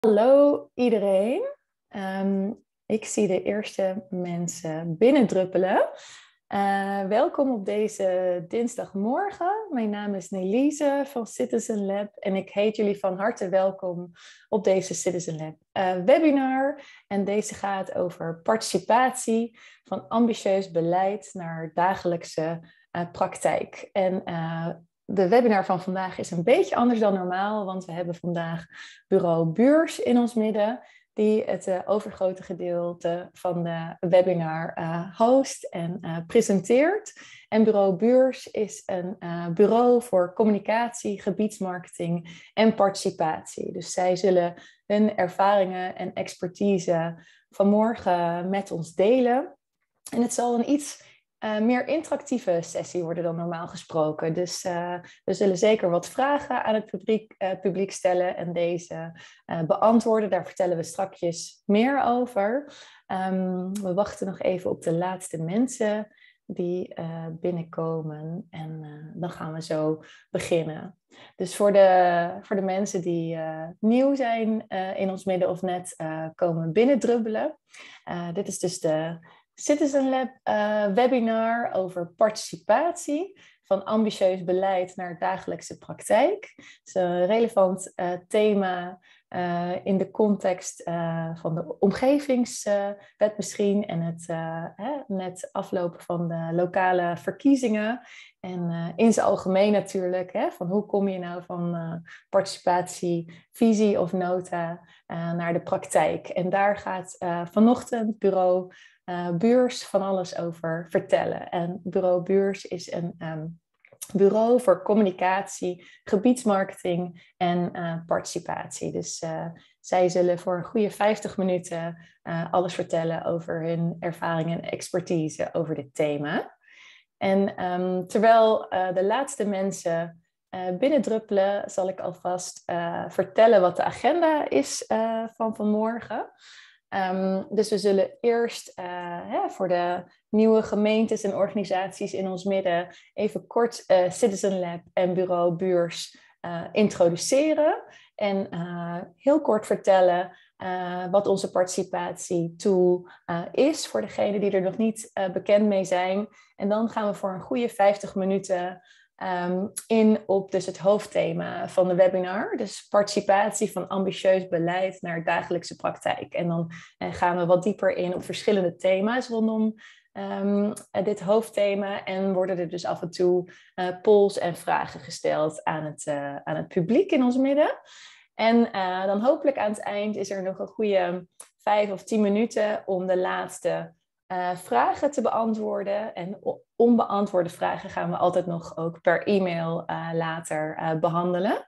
Hallo iedereen. Ik zie de eerste mensen binnendruppelen. Welkom op deze dinsdagmorgen. Mijn naam is Nelise van Citizen Lab en ik heet jullie van harte welkom op deze Citizen Lab webinar. En deze gaat over participatie van ambitieus beleid naar dagelijkse praktijk. En de webinar van vandaag is een beetje anders dan normaal, want we hebben vandaag Bureau Buurs in ons midden, die het overgrote gedeelte van de webinar host en presenteert. En Bureau Buurs is een bureau voor communicatie, gebiedsmarketing en participatie. Dus zij zullen hun ervaringen en expertise vanmorgen met ons delen. En het zal een iets meer interactieve sessie worden dan normaal gesproken. Dus we zullen zeker wat vragen aan het publiek stellen en deze beantwoorden. Daar vertellen we strakjes meer over. We wachten nog even op de laatste mensen die binnenkomen en dan gaan we zo beginnen. Dus voor de mensen die nieuw zijn in ons midden of net komen binnendrubbelen. Dit is dus de Citizen Lab webinar over participatie van ambitieus beleid naar dagelijkse praktijk. Het is een relevant thema in de context van de omgevingswet misschien en het net aflopen van de lokale verkiezingen. En in zijn algemeen natuurlijk, van hoe kom je nou van participatie, visie of nota naar de praktijk. En daar gaat vanochtend bureau Buurs van alles over vertellen. En Bureau Buurs is een bureau voor communicatie, gebiedsmarketing en participatie. Dus zij zullen voor een goede 50 minuten alles vertellen over hun ervaring en expertise over dit thema. En terwijl de laatste mensen binnendruppelen, zal ik alvast vertellen wat de agenda is van vanmorgen. Dus we zullen eerst voor de nieuwe gemeentes en organisaties in ons midden even kort Citizen Lab en Bureau Buurs introduceren. En heel kort vertellen wat onze participatietool is voor degenen die er nog niet bekend mee zijn. En dan gaan we voor een goede 50 minuten in op dus het hoofdthema van de webinar. Dus participatie van ambitieus beleid naar dagelijkse praktijk. En dan gaan we wat dieper in op verschillende thema's rondom dit hoofdthema. En worden er dus af en toe polls en vragen gesteld aan het publiek in ons midden. En dan hopelijk aan het eind is er nog een goede 5 of 10 minuten om de laatste vragen te beantwoorden. En onbeantwoorde vragen gaan we altijd nog ook per e-mail later behandelen.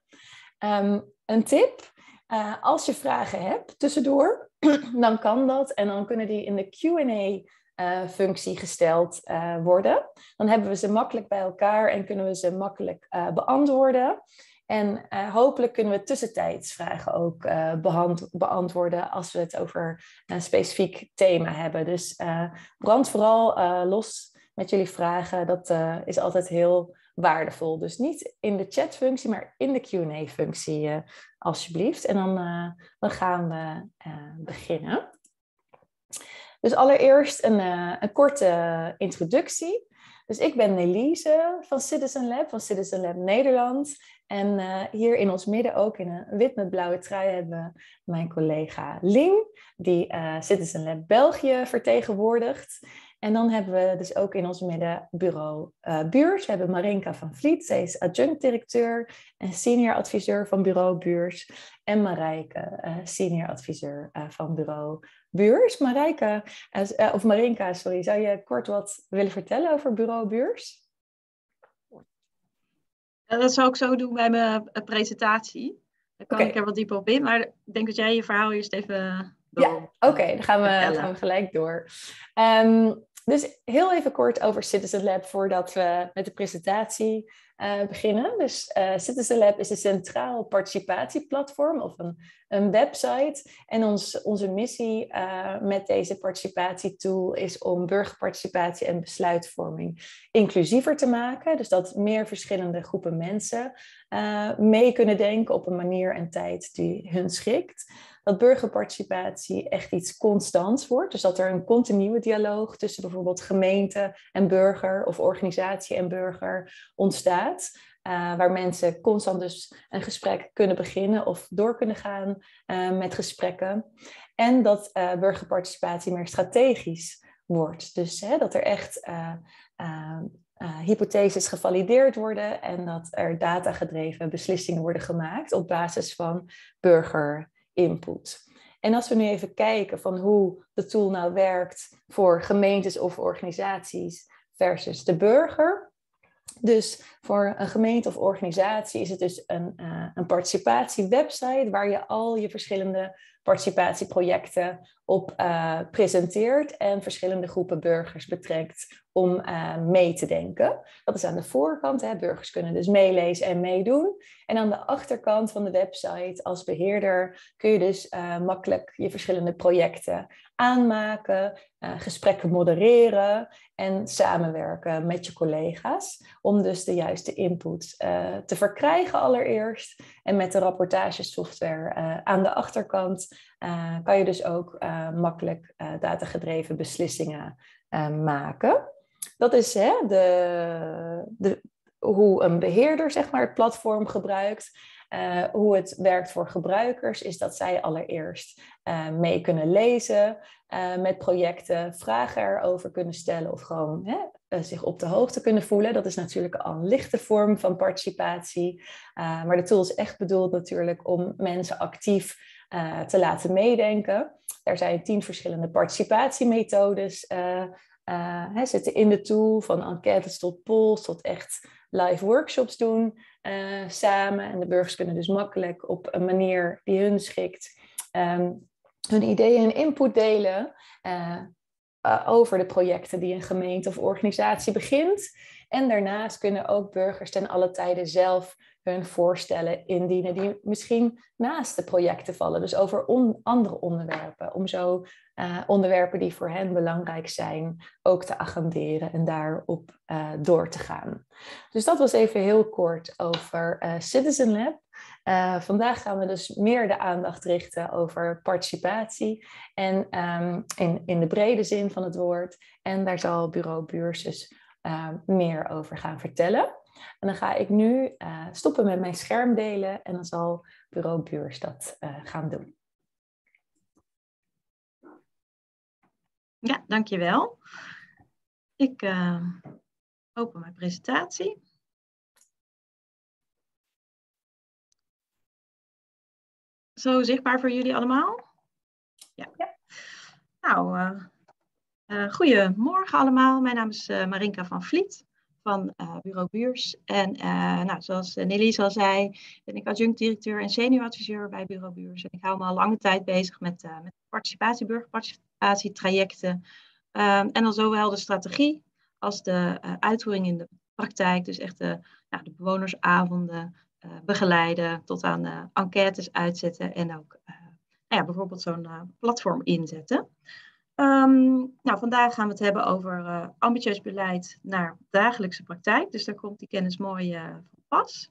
Een tip, als je vragen hebt tussendoor, dan kan dat. En dan kunnen die in de Q&A-functie gesteld worden. Dan hebben we ze makkelijk bij elkaar en kunnen we ze makkelijk beantwoorden. En hopelijk kunnen we tussentijds vragen ook beantwoorden als we het over een specifiek thema hebben. Dus brand vooral los met jullie vragen. Dat is altijd heel waardevol. Dus niet in de chatfunctie, maar in de Q&A-functie alsjeblieft. En dan gaan we beginnen. Dus allereerst een korte introductie. Dus ik ben Nelise van Citizen Lab, van Citizen Lab Nederland. En hier in ons midden ook in een wit met blauwe trui hebben we mijn collega Ling, die Citizen Lab België vertegenwoordigt. En dan hebben we dus ook in ons midden bureau Buurs. We hebben Marinka van Vliet, zij is adjunct-directeur en senior adviseur van bureau Buurs. En Marijke, senior adviseur van bureau Buurs. Marinka, sorry, zou je kort wat willen vertellen over bureau Buurs? Dat zou ik zo doen bij mijn presentatie. Dan kan ik er wat dieper op in, maar ik denk dat jij je verhaal eerst even door. Ja, oké, dan gaan we gelijk door. Dus heel even kort over Citizen Lab voordat we met de presentatie beginnen. Dus Citizen Lab is een centraal participatieplatform of een website. En onze missie met deze participatietool is om burgerparticipatie en besluitvorming inclusiever te maken. Dus dat meer verschillende groepen mensen mee kunnen denken op een manier en tijd die hun schikt. Dat burgerparticipatie echt iets constants wordt. Dus dat er een continue dialoog tussen bijvoorbeeld gemeente en burger of organisatie en burger ontstaat. Waar mensen constant dus een gesprek kunnen beginnen of door kunnen gaan met gesprekken. En dat burgerparticipatie meer strategisch wordt. Dus dat er echt hypotheses gevalideerd worden en dat er datagedreven beslissingen worden gemaakt op basis van burgerinput. En als we nu even kijken van hoe de tool nou werkt voor gemeentes of organisaties versus de burger. Dus voor een gemeente of organisatie is het dus een participatiewebsite waar je al je verschillende participatieprojecten op presenteert en verschillende groepen burgers betrekt om mee te denken. Dat is aan de voorkant. Hè. Burgers kunnen dus meelezen en meedoen. En aan de achterkant van de website als beheerder kun je dus makkelijk je verschillende projecten aanmaken, gesprekken modereren en samenwerken met je collega's om dus de juiste input te verkrijgen allereerst. En met de rapportagesoftware aan de achterkant kan je dus ook makkelijk datagedreven beslissingen maken. Dat is hoe een beheerder zeg maar, het platform gebruikt. Hoe het werkt voor gebruikers is dat zij allereerst mee kunnen lezen met projecten, vragen erover kunnen stellen of gewoon zich op de hoogte kunnen voelen. Dat is natuurlijk al een lichte vorm van participatie. Maar de tool is echt bedoeld natuurlijk om mensen actief te laten meedenken. Er zijn 10 verschillende participatiemethodes zitten in de tool, van enquêtes tot polls tot echt live workshops doen samen. En de burgers kunnen dus makkelijk op een manier die hun schikt hun ideeën en input delen over de projecten die een gemeente of organisatie begint. En daarnaast kunnen ook burgers ten alle tijde zelf hun voorstellen indienen die misschien naast de projecten vallen. Dus over andere onderwerpen. Om zo onderwerpen die voor hen belangrijk zijn ook te agenderen en daarop door te gaan. Dus dat was even heel kort over Citizen Lab. Vandaag gaan we dus meer de aandacht richten over participatie en in de brede zin van het woord. En daar zal Bureau Buurs dus meer over gaan vertellen. En dan ga ik nu stoppen met mijn scherm delen en dan zal Bureau Buurs dat gaan doen. Ja, dankjewel. Ik open mijn presentatie. Zo zichtbaar voor jullie allemaal? Ja. Nou, goedemorgen allemaal. Mijn naam is Marinka van Vliet van Bureau Buurs. En zoals Nelly al zei, ben ik adjunct-directeur en senior adviseur bij Bureau Buurs. En ik hou me al lange tijd bezig met participatie, burgerparticipatietrajecten. En dan zowel de strategie als de uitvoering in de praktijk. Dus echt de bewonersavonden begeleiden tot aan enquêtes uitzetten en ook bijvoorbeeld zo'n platform inzetten. Vandaag gaan we het hebben over ambitieus beleid naar dagelijkse praktijk. Dus daar komt die kennis mooi van pas.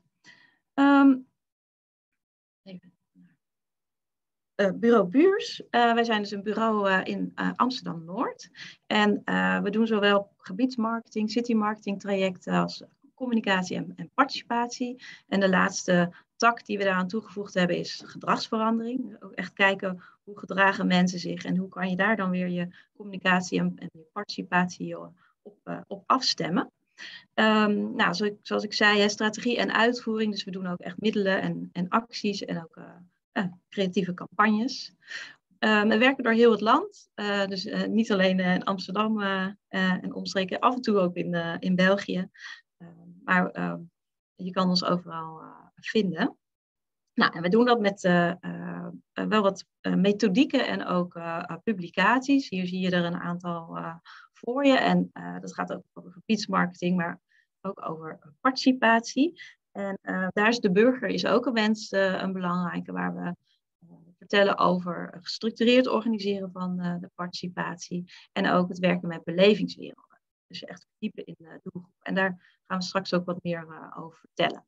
Bureau Buurs. Wij zijn dus een bureau in Amsterdam-Noord. En we doen zowel gebiedsmarketing, citymarketing trajecten als communicatie en participatie. En de laatste tak die we daaraan toegevoegd hebben is gedragsverandering. Dus ook echt kijken hoe gedragen mensen zich en hoe kan je daar dan weer je communicatie en je participatie op afstemmen. Zoals ik zei, strategie en uitvoering. Dus we doen ook echt middelen en acties en ook creatieve campagnes. We werken door heel het land. Dus niet alleen in Amsterdam en omstreken, af en toe ook in België. Maar je kan ons overal vinden. Nou, en we doen dat met wel wat methodieken en ook publicaties. Hier zie je er een aantal voor je. En dat gaat ook over gebiedsmarketing. Maar ook over participatie. En daar is de burger is ook een belangrijke, waar we vertellen over gestructureerd organiseren van de participatie en ook het werken met belevingswerelden. Dus je echt verdiepen in de doelgroep. En daar gaan we straks ook wat meer over vertellen.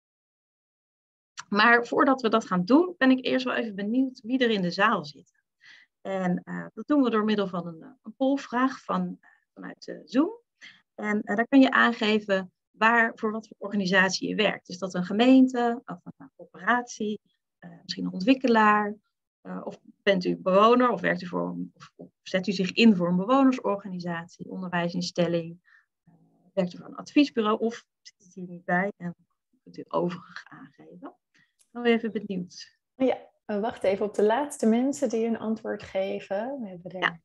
Maar voordat we dat gaan doen, ben ik eerst wel even benieuwd wie er in de zaal zit. En dat doen we door middel van een polvraag vanuit Zoom. En daar kun je aangeven voor wat voor organisatie je werkt. Is dat een gemeente of een corporatie, misschien een ontwikkelaar? Of bent u bewoner of werkt u of zet u zich in voor een bewonersorganisatie, onderwijsinstelling? Werkt u voor een adviesbureau of zit het hier niet bij en kunt u overig aangeven? Dan ben ik even benieuwd. Ja, we wachten even op de laatste mensen die een antwoord geven. We hebben er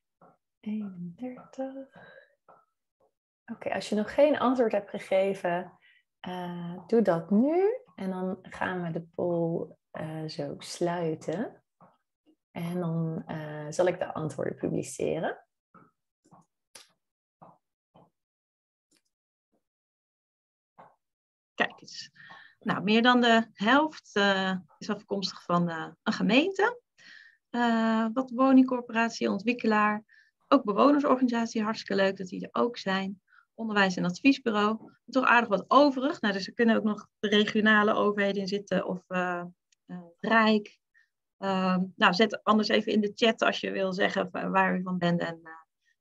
31. Oké, als je nog geen antwoord hebt gegeven, doe dat nu. En dan gaan we de poll zo sluiten. En dan zal ik de antwoorden publiceren. Kijk eens. Nou, meer dan de helft is afkomstig van een gemeente. Wat woningcorporatie, ontwikkelaar. Ook bewonersorganisatie, hartstikke leuk dat die er ook zijn. Onderwijs- en adviesbureau. Toch aardig wat overig. Nou, dus er kunnen ook nog de regionale overheden in zitten of Rijk. Nou, zet anders even in de chat als je wil zeggen waar u van bent en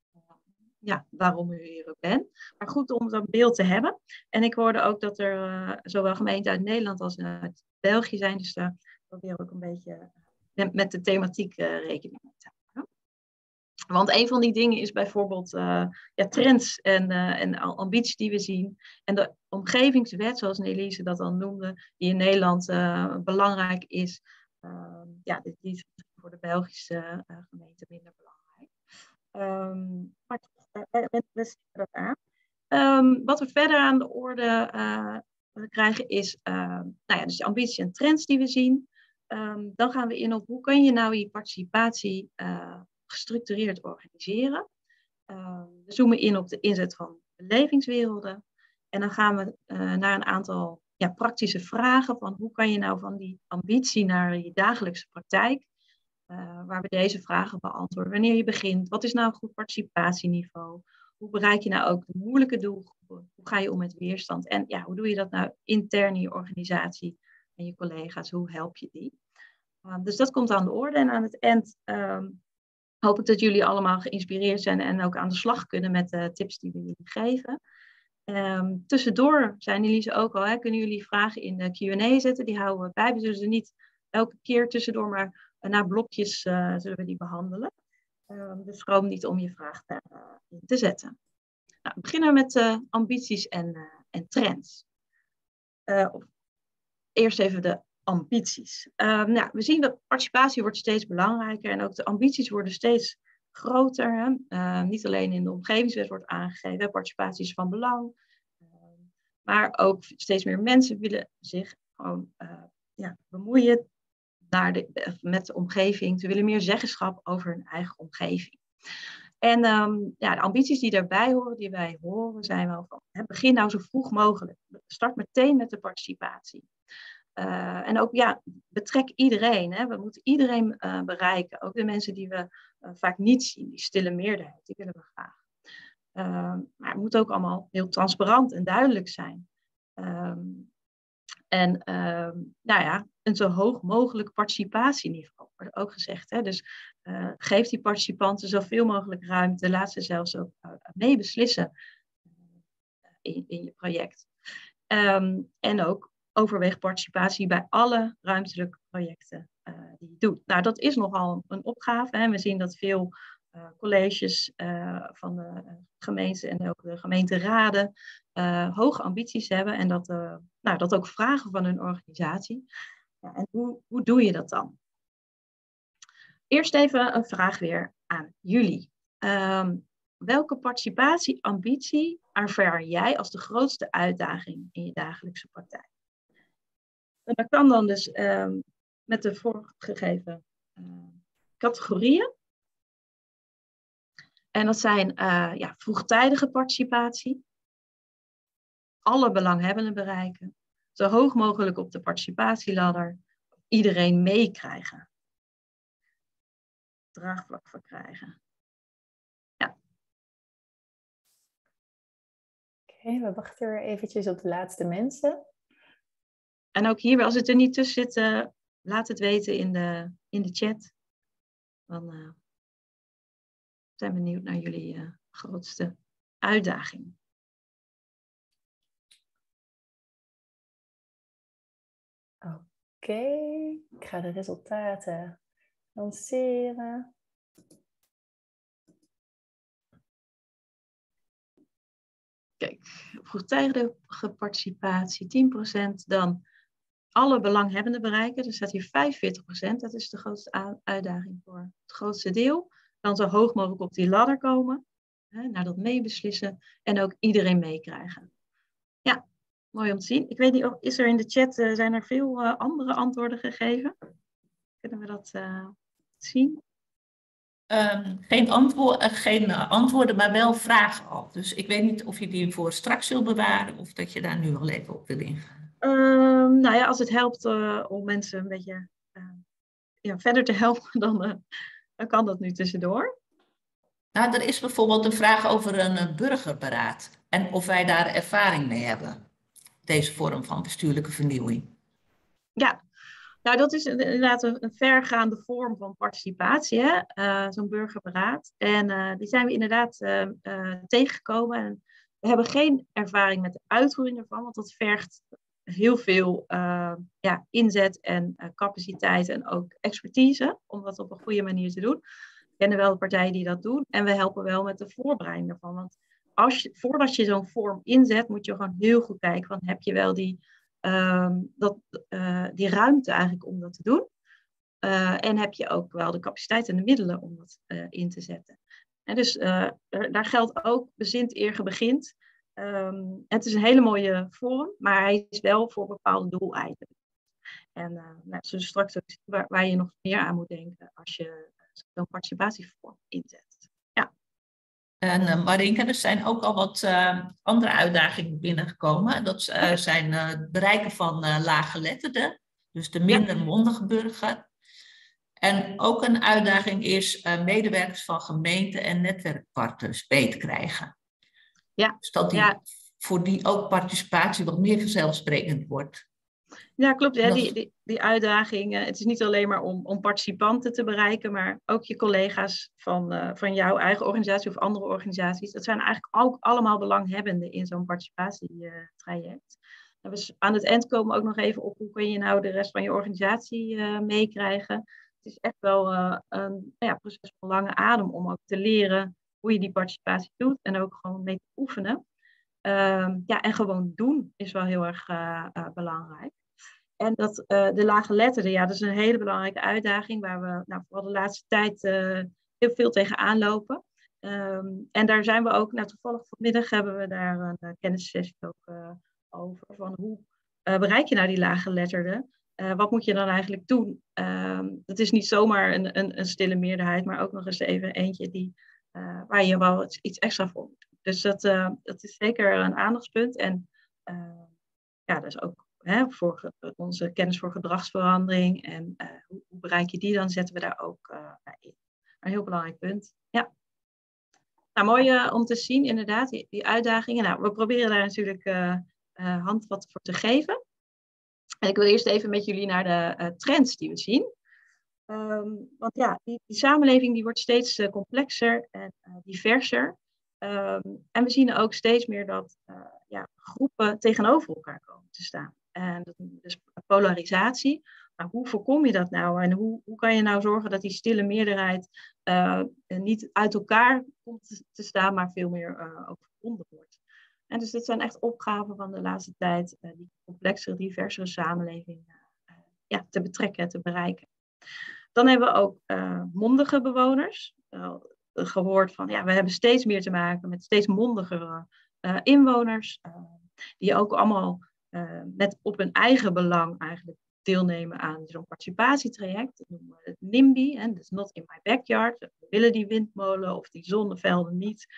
waarom u hier ook bent. Maar goed om zo'n beeld te hebben. En ik hoorde ook dat er zowel gemeenten uit Nederland als uit België zijn. Dus daar proberen we ook een beetje met de thematiek rekening mee te houden. Want een van die dingen is bijvoorbeeld trends en ambities die we zien. En de omgevingswet, zoals Nelise dat dan noemde, die in Nederland belangrijk is. Die is voor de Belgische gemeente minder belangrijk. Maar we zien dat aan. Wat we verder aan de orde krijgen is dus de ambities en trends die we zien. Dan gaan we in op hoe kun je nou je participatie gestructureerd organiseren. We zoomen in op de inzet van belevingswerelden. En dan gaan we naar een aantal praktische vragen van hoe kan je nou van die ambitie naar je dagelijkse praktijk, waar we deze vragen beantwoorden. Wanneer je begint, wat is nou een goed participatieniveau? Hoe bereik je nou ook de moeilijke doelgroepen? Hoe ga je om met weerstand? En hoe doe je dat nou intern in je organisatie en je collega's? Hoe help je die? Dus dat komt aan de orde. En aan het eind hoop ik dat jullie allemaal geïnspireerd zijn en ook aan de slag kunnen met de tips die we jullie geven. Tussendoor zijn Elise ook al, kunnen jullie vragen in de Q&A zetten. Die houden we bij. We zullen ze niet elke keer tussendoor, maar naar blokjes zullen we die behandelen. Dus schroom niet om je vraag daarin te zetten. Nou, we beginnen met ambities en trends. Eerst even de ambities. We zien dat participatie wordt steeds belangrijker en ook de ambities worden steeds groter. Niet alleen in de omgevingswet wordt aangegeven, participatie is van belang. Maar ook steeds meer mensen willen zich gewoon bemoeien met de omgeving. Ze willen meer zeggenschap over hun eigen omgeving. En de ambities die daarbij horen, die wij horen, zijn wel van begin nou zo vroeg mogelijk. Start meteen met de participatie. En ook betrek iedereen. We moeten iedereen bereiken. Ook de mensen die we vaak niet zien, die stille meerderheid, die willen we graag. Maar het moet ook allemaal heel transparant en duidelijk zijn. Een zo hoog mogelijk participatieniveau, wordt ook gezegd. Dus geef die participanten zoveel mogelijk ruimte. Laat ze zelfs ook mee beslissen in je project. En ook overweeg participatie bij alle ruimtelijke projecten die je doet. Nou, dat is nogal een opgave. We zien dat veel colleges van de gemeenten en ook de gemeenteraden hoge ambities hebben en dat ook vragen van hun organisatie. En hoe doe je dat dan? Eerst even een vraag weer aan jullie. Welke participatieambitie ervaar jij als de grootste uitdaging in je dagelijkse praktijk? En dat kan dan dus met de voorgegeven categorieën. En dat zijn vroegtijdige participatie, alle belanghebbenden bereiken. Zo hoog mogelijk op de participatieladder. Iedereen meekrijgen. Draagvlak verkrijgen. Ja. Oké, we wachten weer eventjes op de laatste mensen. En ook hier, als het er niet tussen zit, laat het weten in de chat. Dan zijn we benieuwd naar jullie grootste uitdaging. Oké, ik ga de resultaten lanceren. Kijk, vroegtijdige participatie 10%, dan alle belanghebbenden bereiken. Er staat hier 45%, dat is de grootste uitdaging voor het grootste deel. Dan zo hoog mogelijk op die ladder komen, naar dat meebeslissen en ook iedereen meekrijgen. Ja, mooi om te zien. Ik weet niet, is er in de chat, zijn er veel andere antwoorden gegeven? Kunnen we dat zien? Geen antwoorden, maar wel vragen al. Dus ik weet niet of je die voor straks wil bewaren of dat je daar nu al even op wil ingaan. Nou ja, als het helpt om mensen een beetje verder te helpen, dan kan dat nu tussendoor. Nou, er is bijvoorbeeld een vraag over een burgerberaad en of wij daar ervaring mee hebben. Deze vorm van bestuurlijke vernieuwing. Ja, nou dat is inderdaad een vergaande vorm van participatie, zo'n burgerberaad. En die zijn we inderdaad tegengekomen. En we hebben geen ervaring met de uitvoering ervan, want dat vergt heel veel inzet en capaciteit en ook expertise om dat op een goede manier te doen. We kennen wel de partijen die dat doen en we helpen wel met de voorbereiding ervan. Want voordat je zo'n vorm inzet, moet je gewoon heel goed kijken van heb je wel die ruimte eigenlijk om dat te doen. En heb je ook wel de capaciteit en de middelen om dat in te zetten. En dus daar geldt ook bezint eer ge begint. Het is een hele mooie vorm, maar hij is wel voor bepaalde doeleinden. En zullen straks ook zien waar je nog meer aan moet denken als je zo'n participatievorm inzet. Ja. En Marinke, er zijn ook al wat andere uitdagingen binnengekomen. Dat zijn het bereiken van laaggeletterden, dus de minder mondige burger. En ook een uitdaging is medewerkers van gemeenten en netwerkpartners beter krijgen. Ja. Dus dat voor die ook participatie wat meer vanzelfsprekend wordt. Ja, klopt. Ja, die uitdaging, het is niet alleen maar om participanten te bereiken, maar ook je collega's van jouw eigen organisatie of andere organisaties. Dat zijn eigenlijk ook allemaal belanghebbenden in zo'n participatietraject. Dus aan het eind komen we ook nog even op hoe kun je nou de rest van je organisatie meekrijgen. Het is echt wel een proces van lange adem om ook te leren hoe je die participatie doet en ook gewoon mee te oefenen. En gewoon doen is wel heel erg belangrijk. En de laaggeletterden, dat is een hele belangrijke uitdaging waar we vooral de laatste tijd heel veel tegenaan lopen. En daar zijn we ook, toevallig vanmiddag hebben we daar een kennissessie ook over. Van hoe bereik je nou die laaggeletterden? Wat moet je dan eigenlijk doen? Dat is niet zomaar een stille meerderheid, maar ook nog eens even eentje waar je wel iets extra voor moet doen. Dus dat is zeker een aandachtspunt. En dat is ook voor onze kennis voor gedragsverandering. En hoe bereik je die dan, zetten we daar ook in. Een heel belangrijk punt. Ja. Nou, mooi om te zien, inderdaad, die uitdagingen. Nou, we proberen daar natuurlijk handvat voor te geven. En ik wil eerst even met jullie naar de trends die we zien. Want die samenleving die wordt steeds complexer en diverser. En we zien ook steeds meer dat groepen tegenover elkaar komen te staan. En dus polarisatie. Maar hoe voorkom je dat nou? En hoe kan je nou zorgen dat die stille meerderheid niet uit elkaar komt te staan, maar veel meer ook verbonden wordt? En dus dit zijn echt opgaven van de laatste tijd, die complexere, diversere samenleving te betrekken en te bereiken. Dan hebben we ook mondige bewoners. Gehoord van, we hebben steeds meer te maken met steeds mondigere inwoners. Die ook allemaal met op hun eigen belang eigenlijk deelnemen aan zo'n participatietraject. Dat noemen we het NIMBY, dus Not in My Backyard. We willen die windmolen of die zonnevelden niet.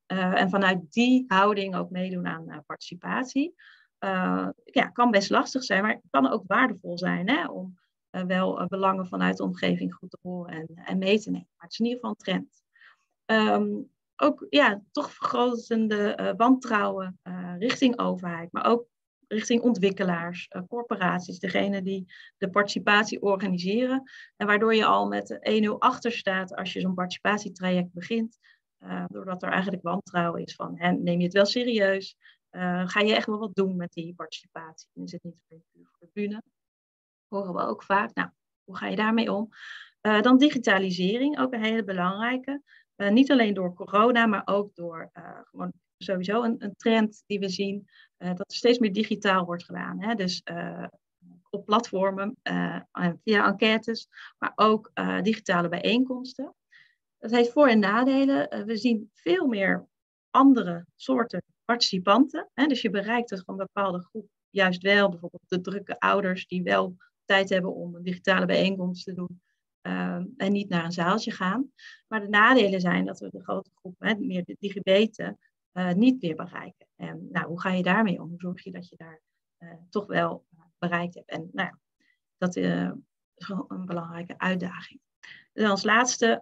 En vanuit die houding ook meedoen aan participatie. Kan best lastig zijn, maar kan ook waardevol zijn, hè, om wel belangen vanuit de omgeving goed te horen en mee te nemen. Maar het is in ieder geval een trend. Ook toch vergrotende wantrouwen richting overheid, maar ook richting ontwikkelaars, corporaties, degene die de participatie organiseren. En waardoor je al met 1-0 achter staat als je zo'n participatietraject begint. Doordat er eigenlijk wantrouwen is van, neem je het wel serieus? Ga je echt wel wat doen met die participatie? En is het niet puur voor de bühne? Horen we ook vaak. Nou, hoe ga je daarmee om? Dan digitalisering, ook een hele belangrijke. Niet alleen door corona, maar ook door gewoon sowieso een trend die we zien. Dat er steeds meer digitaal wordt gedaan. Hè? Dus op platformen, via enquêtes, maar ook digitale bijeenkomsten. Dat heeft voor- en nadelen. We zien veel meer andere soorten participanten. Hè? Dus je bereikt dus een bepaalde groep juist wel. Bijvoorbeeld de drukke ouders die wel tijd hebben om een digitale bijeenkomst te doen. En niet naar een zaaltje gaan. Maar de nadelen zijn dat we de grote groep, meer de digibeten, niet meer bereiken. En hoe ga je daarmee om? Hoe zorg je dat je daar toch wel bereikt hebt? En dat is een belangrijke uitdaging. En als laatste,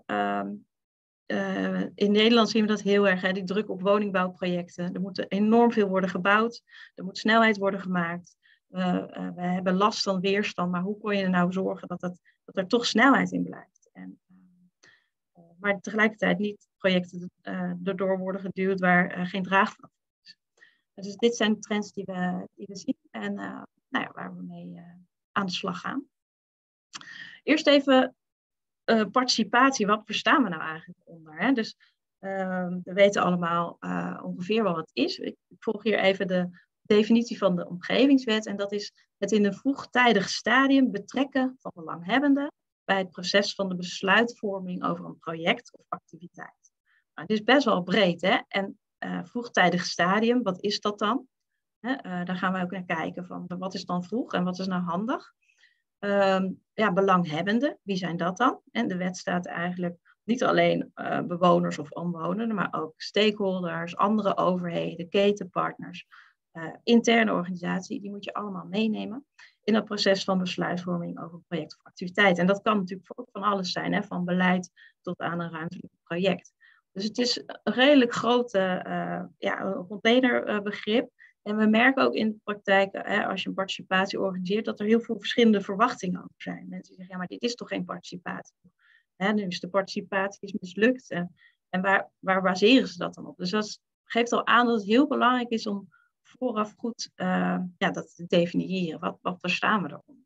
in Nederland zien we dat heel erg, die druk op woningbouwprojecten. Er moet enorm veel worden gebouwd. Er moet snelheid worden gemaakt. We hebben last van weerstand, maar hoe kon je er nou zorgen dat er toch snelheid in blijft? Maar tegelijkertijd niet projecten erdoor worden geduwd waar geen draagvlak is. Dus dit zijn de trends die we zien en waar we mee aan de slag gaan. Eerst even participatie. Wat verstaan we nou eigenlijk onder? Hè? Dus we weten allemaal ongeveer wel wat het is. Ik volg hier even de definitie van de omgevingswet. En dat is het in een vroegtijdig stadium betrekken van belanghebbenden bij het proces van de besluitvorming over een project of activiteit. Nou, dit is best wel breed, hè? En vroegtijdig stadium, wat is dat dan? Daar gaan we ook naar kijken van wat is dan vroeg en wat is nou handig? Belanghebbenden, wie zijn dat dan? En de wet staat eigenlijk niet alleen bewoners of omwonenden, maar ook stakeholders, andere overheden, ketenpartners, interne organisatie, die moet je allemaal meenemen in dat proces van besluitvorming over een project of activiteit. En dat kan natuurlijk ook van alles zijn, hè, van beleid tot aan een ruimtelijk project. Dus het is een redelijk groot containerbegrip. En we merken ook in de praktijk, als je een participatie organiseert, dat er heel veel verschillende verwachtingen over zijn. Mensen zeggen, ja, maar dit is toch geen participatie? Dus de participatie is mislukt. En waar baseren ze dat dan op? Dus dat geeft al aan dat het heel belangrijk is om vooraf goed dat te definiëren. Wat verstaan we eronder?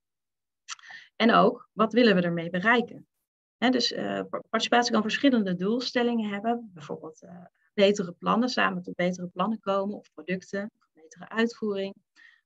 En ook, wat willen we ermee bereiken? Dus participatie kan verschillende doelstellingen hebben. Bijvoorbeeld betere plannen, samen tot betere plannen komen. Of producten, of betere uitvoering.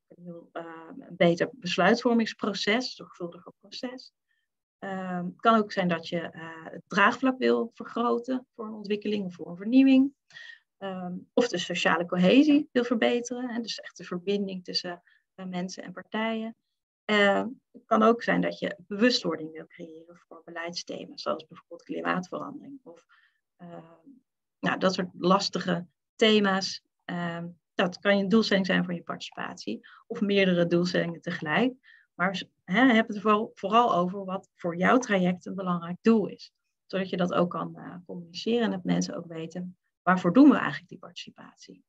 Een beter besluitvormingsproces, zorgvuldiger proces. Het kan ook zijn dat je het draagvlak wil vergroten voor een ontwikkeling of voor een vernieuwing. Of de sociale cohesie wil verbeteren. Dus echt de verbinding tussen mensen en partijen. Het kan ook zijn dat je bewustwording wil creëren voor beleidsthema's, zoals bijvoorbeeld klimaatverandering. Of dat soort lastige thema's. Dat kan je een doelstelling zijn voor je participatie. Of meerdere doelstellingen tegelijk. Maar heb het er vooral over wat voor jouw traject een belangrijk doel is. Zodat je dat ook kan communiceren en dat mensen ook weten, waarvoor doen we eigenlijk die participatie?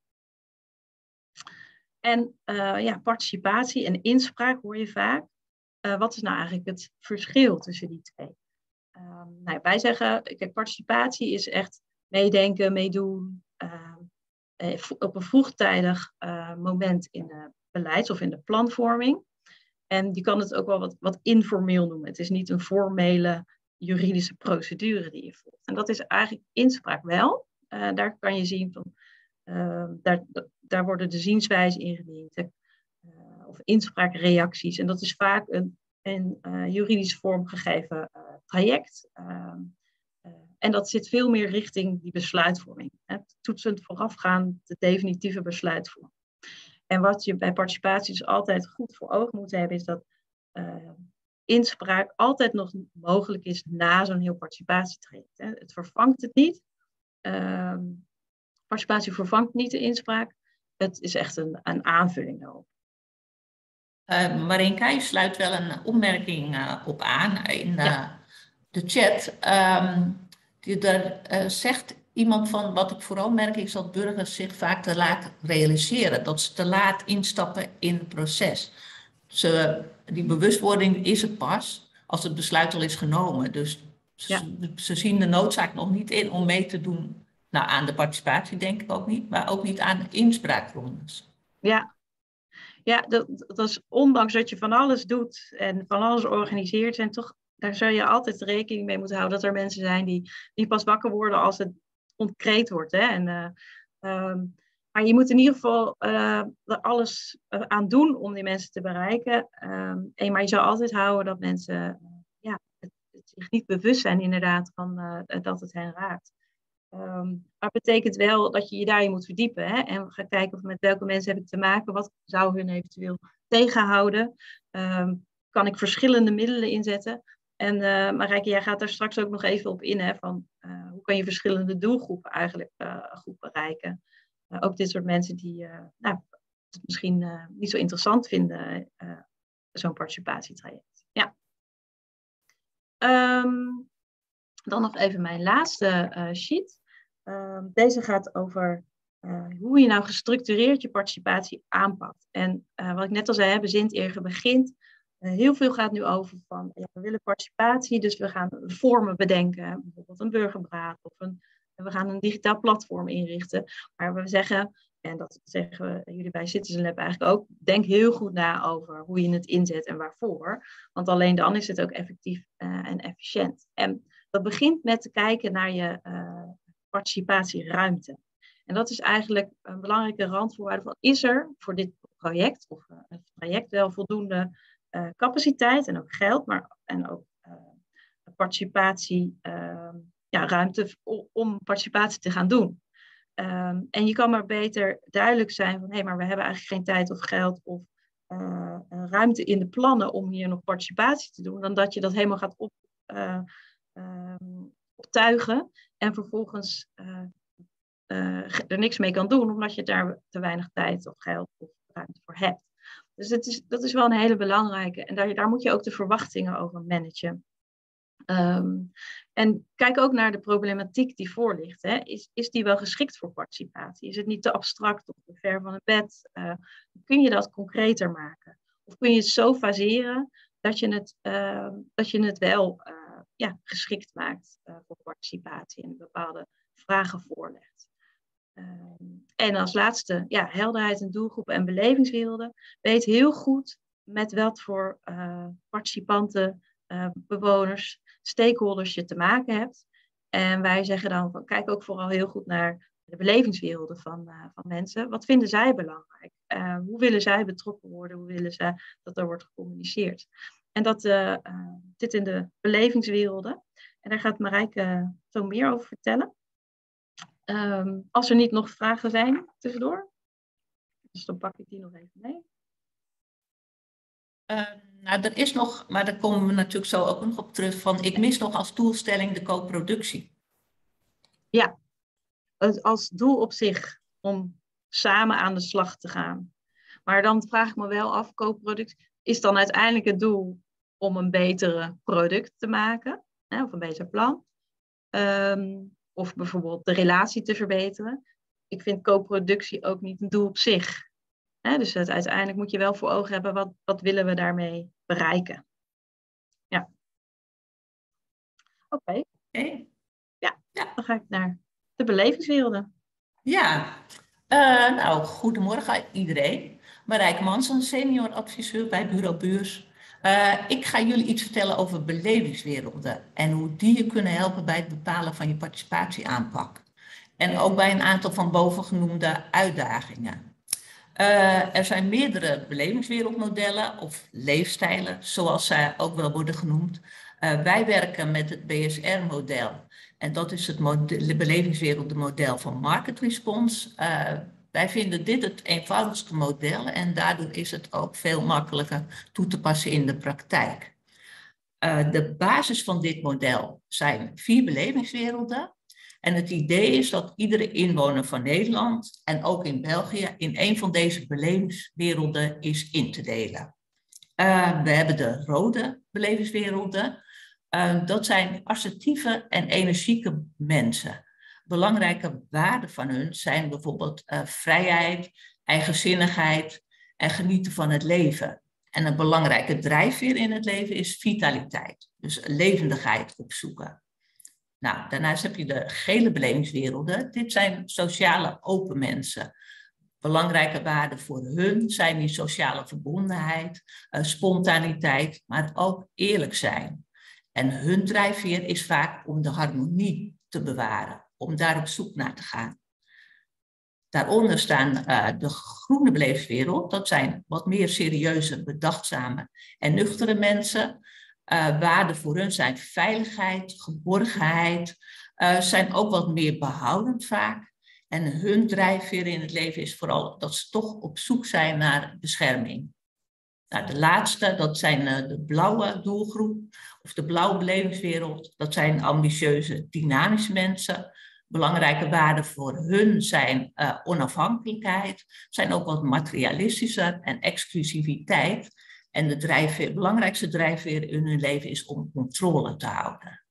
En participatie en inspraak hoor je vaak. Wat is nou eigenlijk het verschil tussen die twee? Wij zeggen, kijk, participatie is echt meedenken, meedoen. Op een vroegtijdig moment in de beleids- of in de planvorming. En je kan het ook wel wat informeel noemen. Het is niet een formele juridische procedure die je volgt. En dat is eigenlijk inspraak wel. Daar kan je zien van, daar worden de zienswijzen ingediend. Of inspraakreacties. En dat is vaak een juridisch vormgegeven traject. En dat zit veel meer richting die besluitvorming. Toetsend voorafgaand de definitieve besluitvorming. En wat je bij participatie dus altijd goed voor ogen moet hebben, is dat inspraak altijd nog mogelijk is na zo'n heel participatietraject. Het vervangt het niet. Participatie vervangt niet de inspraak. Het is echt een aanvulling daarop. Marinka, je sluit wel een opmerking op aan in de chat. Daar zegt iemand van, wat ik vooral merk is dat burgers zich vaak te laat realiseren. Dat ze te laat instappen in het proces. Die bewustwording is er pas als het besluit al is genomen. Dus ze zien de noodzaak nog niet in om mee te doen. Nou, aan de participatie denk ik ook niet, maar ook niet aan de inspraakrondes. Ja, dat is ondanks dat je van alles doet en van alles organiseert. En toch, daar zul je altijd rekening mee moeten houden dat er mensen zijn die pas wakker worden als het concreet wordt. Hè? Maar je moet in ieder geval er alles aan doen om die mensen te bereiken. Maar je zou altijd houden dat mensen het zich niet bewust zijn inderdaad van dat het hen raakt. Maar het betekent wel dat je je daarin moet verdiepen. Hè? En ga kijken met welke mensen heb ik te maken. Wat zou hun eventueel tegenhouden? Kan ik verschillende middelen inzetten? En Marijke, jij gaat daar straks ook nog even op in. Hè, van, hoe kan je verschillende doelgroepen eigenlijk goed bereiken? Ook dit soort mensen die het misschien niet zo interessant vinden. Zo'n participatietraject. Ja. Dan nog even mijn laatste sheet. Deze gaat over hoe je nou gestructureerd je participatie aanpakt. En wat ik net al zei, bezint eerder begint. Heel veel gaat nu over van, we willen participatie, dus we gaan vormen bedenken. Bijvoorbeeld een burgerberaad of we gaan een digitaal platform inrichten. Maar we zeggen, en dat zeggen jullie bij Citizen Lab eigenlijk ook, denk heel goed na over hoe je het inzet en waarvoor. Want alleen dan is het ook effectief en efficiënt. En dat begint met te kijken naar je participatieruimte. En dat is eigenlijk een belangrijke randvoorwaarde van, is er voor dit project of het traject wel voldoende capaciteit en ook geld, en ook ruimte om participatie te gaan doen. En je kan maar beter duidelijk zijn van, maar we hebben eigenlijk geen tijd of geld of ruimte in de plannen om hier nog participatie te doen, dan dat je dat helemaal gaat optuigen en vervolgens er niks mee kan doen, omdat je daar te weinig tijd of geld of ruimte voor hebt. Dus dat is wel een hele belangrijke. En daar moet je ook de verwachtingen over managen. En kijk ook naar de problematiek die voor ligt. Hè. Is die wel geschikt voor participatie? Is het niet te abstract of te ver van het bed? Kun je dat concreter maken? Of kun je het zo faseren dat je het wel geschikt maakt voor participatie en bepaalde vragen voorlegt? En als laatste, helderheid en doelgroepen en belevingswerelden. Weet heel goed met wat voor participanten, bewoners, stakeholders je te maken hebt. En wij zeggen dan, van, kijk ook vooral heel goed naar de belevingswerelden van mensen. Wat vinden zij belangrijk? Hoe willen zij betrokken worden? Hoe willen zij dat er wordt gecommuniceerd? En dat zit in de belevingswerelden. En daar gaat Marijke zo meer over vertellen. Als er niet nog vragen zijn tussendoor, dus dan pak ik die nog even mee. Er is nog, maar daar komen we natuurlijk zo ook nog op terug, van ik mis nog als doelstelling de co-productie. Ja, als doel op zich om samen aan de slag te gaan. Maar dan vraag ik me wel af, co-productie, is dan uiteindelijk het doel om een betere product te maken, of een beter plan? Of bijvoorbeeld de relatie te verbeteren. Ik vind co-productie ook niet een doel op zich. Dus uiteindelijk moet je wel voor ogen hebben, wat willen we daarmee bereiken? Ja. Oké. Ja, dan ga ik naar de belevingswerelden. Ja, goedemorgen iedereen. Marijke Mansen, senior adviseur bij Bureau Buurs. Ik ga jullie iets vertellen over belevingswerelden en hoe die je kunnen helpen bij het bepalen van je participatieaanpak. En ook bij een aantal van bovengenoemde uitdagingen. Er zijn meerdere belevingswereldmodellen of leefstijlen, zoals zij ook wel worden genoemd. Wij werken met het BSR-model. En dat is het belevingswereldmodel van Market Response. Wij vinden dit het eenvoudigste model en daardoor is het ook veel makkelijker toe te passen in de praktijk. De basis van dit model zijn 4 belevingswerelden. En het idee is dat iedere inwoner van Nederland en ook in België in een van deze belevingswerelden is in te delen. We hebben de rode belevingswerelden. Dat zijn assertieve en energieke mensen. Belangrijke waarden van hun zijn bijvoorbeeld vrijheid, eigenzinnigheid en genieten van het leven. En een belangrijke drijfveer in het leven is vitaliteit, dus levendigheid opzoeken. Nou, daarnaast heb je de gele belevingswerelden. Dit zijn sociale open mensen. Belangrijke waarden voor hun zijn die sociale verbondenheid, spontaniteit, maar ook eerlijk zijn. En hun drijfveer is vaak om de harmonie te bewaren, om daar op zoek naar te gaan. Daaronder staan de groene belevingswereld. Dat zijn wat meer serieuze, bedachtzame en nuchtere mensen. Waarden voor hun zijn veiligheid, geborgenheid, zijn ook wat meer behoudend vaak. En hun drijfveer in het leven is vooral dat ze toch op zoek zijn naar bescherming. Nou, de laatste, dat zijn de blauwe doelgroep, of de blauwe belevingswereld. Dat zijn ambitieuze, dynamische mensen. Belangrijke waarden voor hun zijn onafhankelijkheid, zijn ook wat materialistischer en exclusiviteit. En de belangrijkste drijfveer in hun leven is om controle te houden.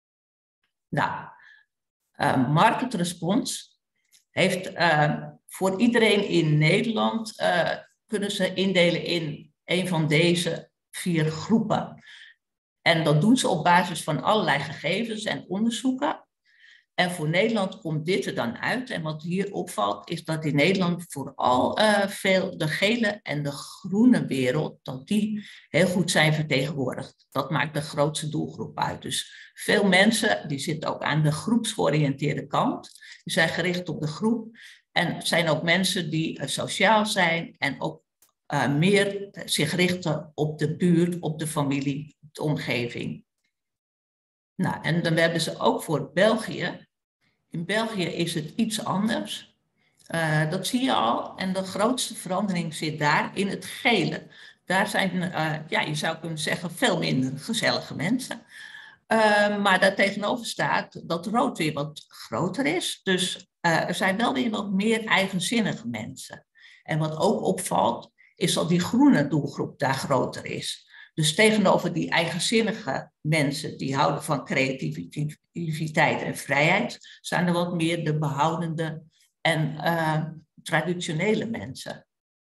Nou, Market Response heeft voor iedereen in Nederland kunnen ze indelen in een van deze 4 groepen. En dat doen ze op basis van allerlei gegevens en onderzoeken. En voor Nederland komt dit er dan uit. En wat hier opvalt is dat in Nederland vooral veel de gele en de groene wereld, dat die heel goed zijn vertegenwoordigd. Dat maakt de grootste doelgroep uit. Dus veel mensen die zitten ook aan de groepsgeoriënteerde kant. Die zijn gericht op de groep. En het zijn ook mensen die sociaal zijn en ook meer zich richten op de buurt, op de familie, op de omgeving. Nou, en dan hebben ze ook voor België. In België is het iets anders. Dat zie je al. En de grootste verandering zit daar in het gele. Daar zijn, je zou kunnen zeggen, veel minder gezellige mensen. Maar daartegenover staat dat rood weer wat groter is. Dus er zijn wel weer wat meer eigenzinnige mensen. En wat ook opvalt, is dat die groene doelgroep daar groter is. Dus tegenover die eigenzinnige mensen die houden van creativiteit en vrijheid, zijn er wat meer de behoudende en traditionele mensen.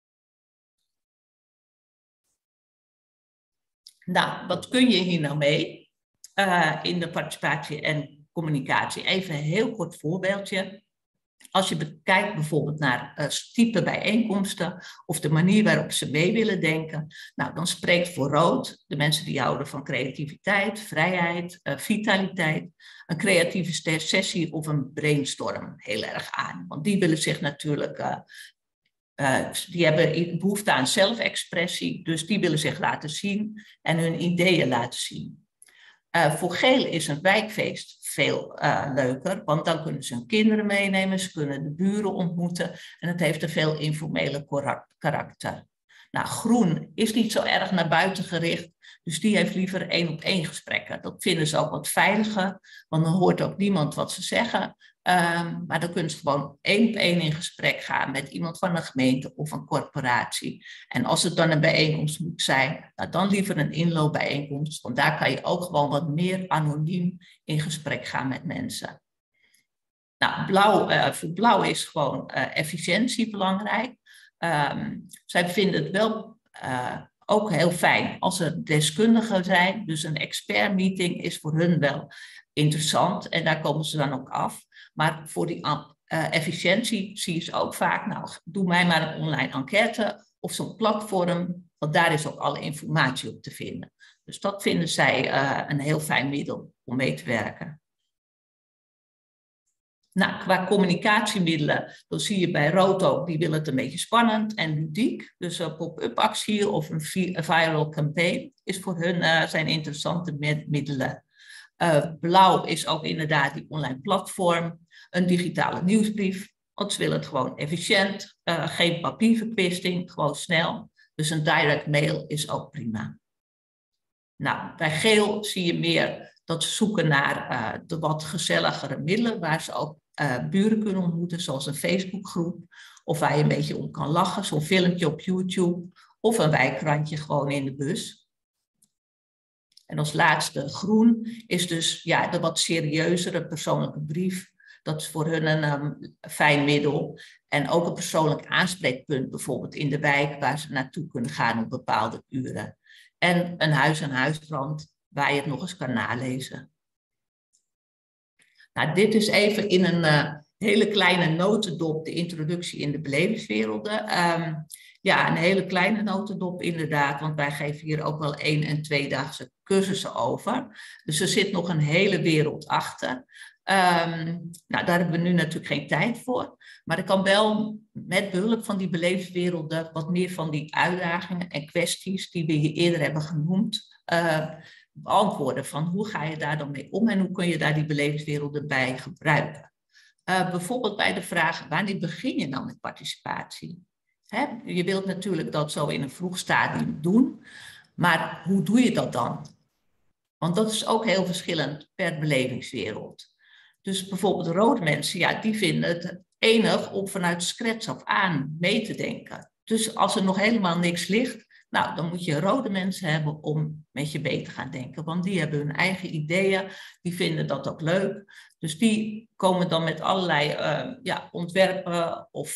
Nou, wat kun je hier nou mee in de participatie en communicatie? Even een heel kort voorbeeldje. Als je bekijkt bijvoorbeeld naar type bijeenkomsten of de manier waarop ze mee willen denken, nou, dan spreekt voor rood de mensen die houden van creativiteit, vrijheid, vitaliteit, een creatieve sessie of een brainstorm heel erg aan. Want die willen zich natuurlijk, die hebben behoefte aan zelfexpressie, dus die willen zich laten zien en hun ideeën laten zien. Voor geel is een wijkfeest veel leuker, want dan kunnen ze hun kinderen meenemen, ze kunnen de buren ontmoeten en het heeft een veel informele karakter. Nou, groen is niet zo erg naar buiten gericht, dus die heeft liever 1-op-1 gesprekken. Dat vinden ze ook wat veiliger, want dan hoort ook niemand wat ze zeggen. Maar dan kunnen ze gewoon 1-op-1 in gesprek gaan met iemand van een gemeente of een corporatie. En als het dan een bijeenkomst moet zijn, nou dan liever een inloopbijeenkomst. Want daar kan je ook gewoon wat meer anoniem in gesprek gaan met mensen. Nou, voor blauw is gewoon efficiëntie belangrijk. Zij vinden het wel ook heel fijn als er deskundigen zijn. Dus een expertmeeting is voor hun wel interessant en daar komen ze dan ook af. Maar voor die efficiëntie zie je ze ook vaak, nou, doe mij maar een online enquête of zo'n platform, want daar is ook alle informatie op te vinden. Dus dat vinden zij een heel fijn middel om mee te werken. Nou, qua communicatiemiddelen, dan zie je bij rood ook, die willen het een beetje spannend en ludiek. Dus een pop-up actie of een viral campaign is voor hun zijn interessante middelen. Blauw is ook inderdaad die online platform, een digitale nieuwsbrief, want ze willen het gewoon efficiënt, geen papierverkwisting, gewoon snel. Dus een direct mail is ook prima. Nou, bij geel zie je meer Dat ze zoeken naar de wat gezelligere middelen waar ze ook buren kunnen ontmoeten, zoals een Facebookgroep. Of waar je een beetje om kan lachen, zo'n filmpje op YouTube. Of een wijkrandje gewoon in de bus. En als laatste groen is dus ja, de wat serieuzere persoonlijke brief. Dat is voor hun een fijn middel. En ook een persoonlijk aanspreekpunt bijvoorbeeld in de wijk waar ze naartoe kunnen gaan op bepaalde uren. En een huis-aan-huiskrant waar je het nog eens kan nalezen. Nou, dit is even in een hele kleine notendop de introductie in de belevingswerelden. Ja, een hele kleine notendop inderdaad, want wij geven hier ook wel 1- en 2-daagse cursussen over. Dus er zit nog een hele wereld achter. Nou, daar hebben we nu natuurlijk geen tijd voor. Maar ik kan wel met behulp van die belevingswerelden wat meer van die uitdagingen en kwesties die we hier eerder hebben genoemd, beantwoorden. Van hoe ga je daar dan mee om en hoe kun je daar die belevingswerelden bij gebruiken. Bijvoorbeeld bij de vraag, wanneer begin je nou met participatie? Hè? Je wilt natuurlijk dat zo in een vroeg stadium doen, maar hoe doe je dat dan? Want dat is ook heel verschillend per belevingswereld. Dus bijvoorbeeld rode mensen, ja, die vinden het enig om vanuit scratch af aan mee te denken. Dus als er nog helemaal niks ligt, nou, dan moet je rode mensen hebben om met je mee te gaan denken. Want die hebben hun eigen ideeën, die vinden dat ook leuk. Dus die komen dan met allerlei ja, ontwerpen of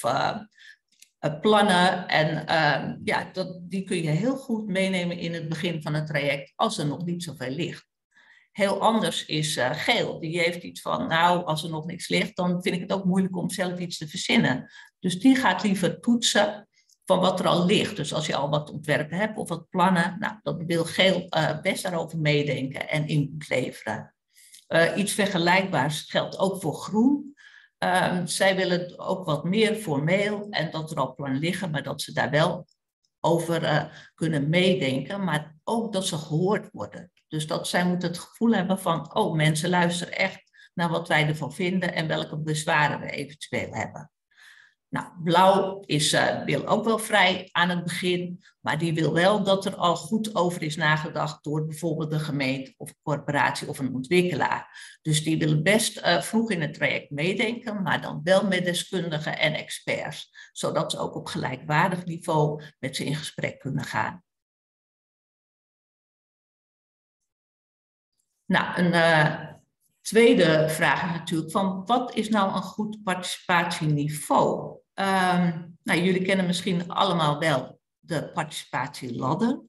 plannen. En ja, die kun je heel goed meenemen in het begin van het traject als er nog niet zoveel ligt. Heel anders is geel. Die heeft iets van, nou, als er nog niks ligt, dan vind ik het ook moeilijk om zelf iets te verzinnen. Dus die gaat liever toetsen van wat er al ligt. Dus als je al wat ontwerpen hebt of wat plannen, nou, dan wil geel best daarover meedenken en input leveren. Iets vergelijkbaars geldt ook voor groen. Zij willen ook wat meer formeel en dat er al plannen liggen, maar dat ze daar wel over kunnen meedenken, maar ook dat ze gehoord worden. Dus dat zij moeten het gevoel hebben van, oh, mensen luisteren echt naar wat wij ervan vinden en welke bezwaren we eventueel hebben. Nou, blauw wil ook wel vrij aan het begin, maar die wil wel dat er al goed over is nagedacht door bijvoorbeeld de gemeente of een corporatie of een ontwikkelaar. Dus die willen best vroeg in het traject meedenken, maar dan wel met deskundigen en experts, zodat ze ook op gelijkwaardig niveau met ze in gesprek kunnen gaan. Nou, een tweede vraag is natuurlijk van wat is nou een goed participatieniveau? Nou, jullie kennen misschien allemaal wel de participatieladder.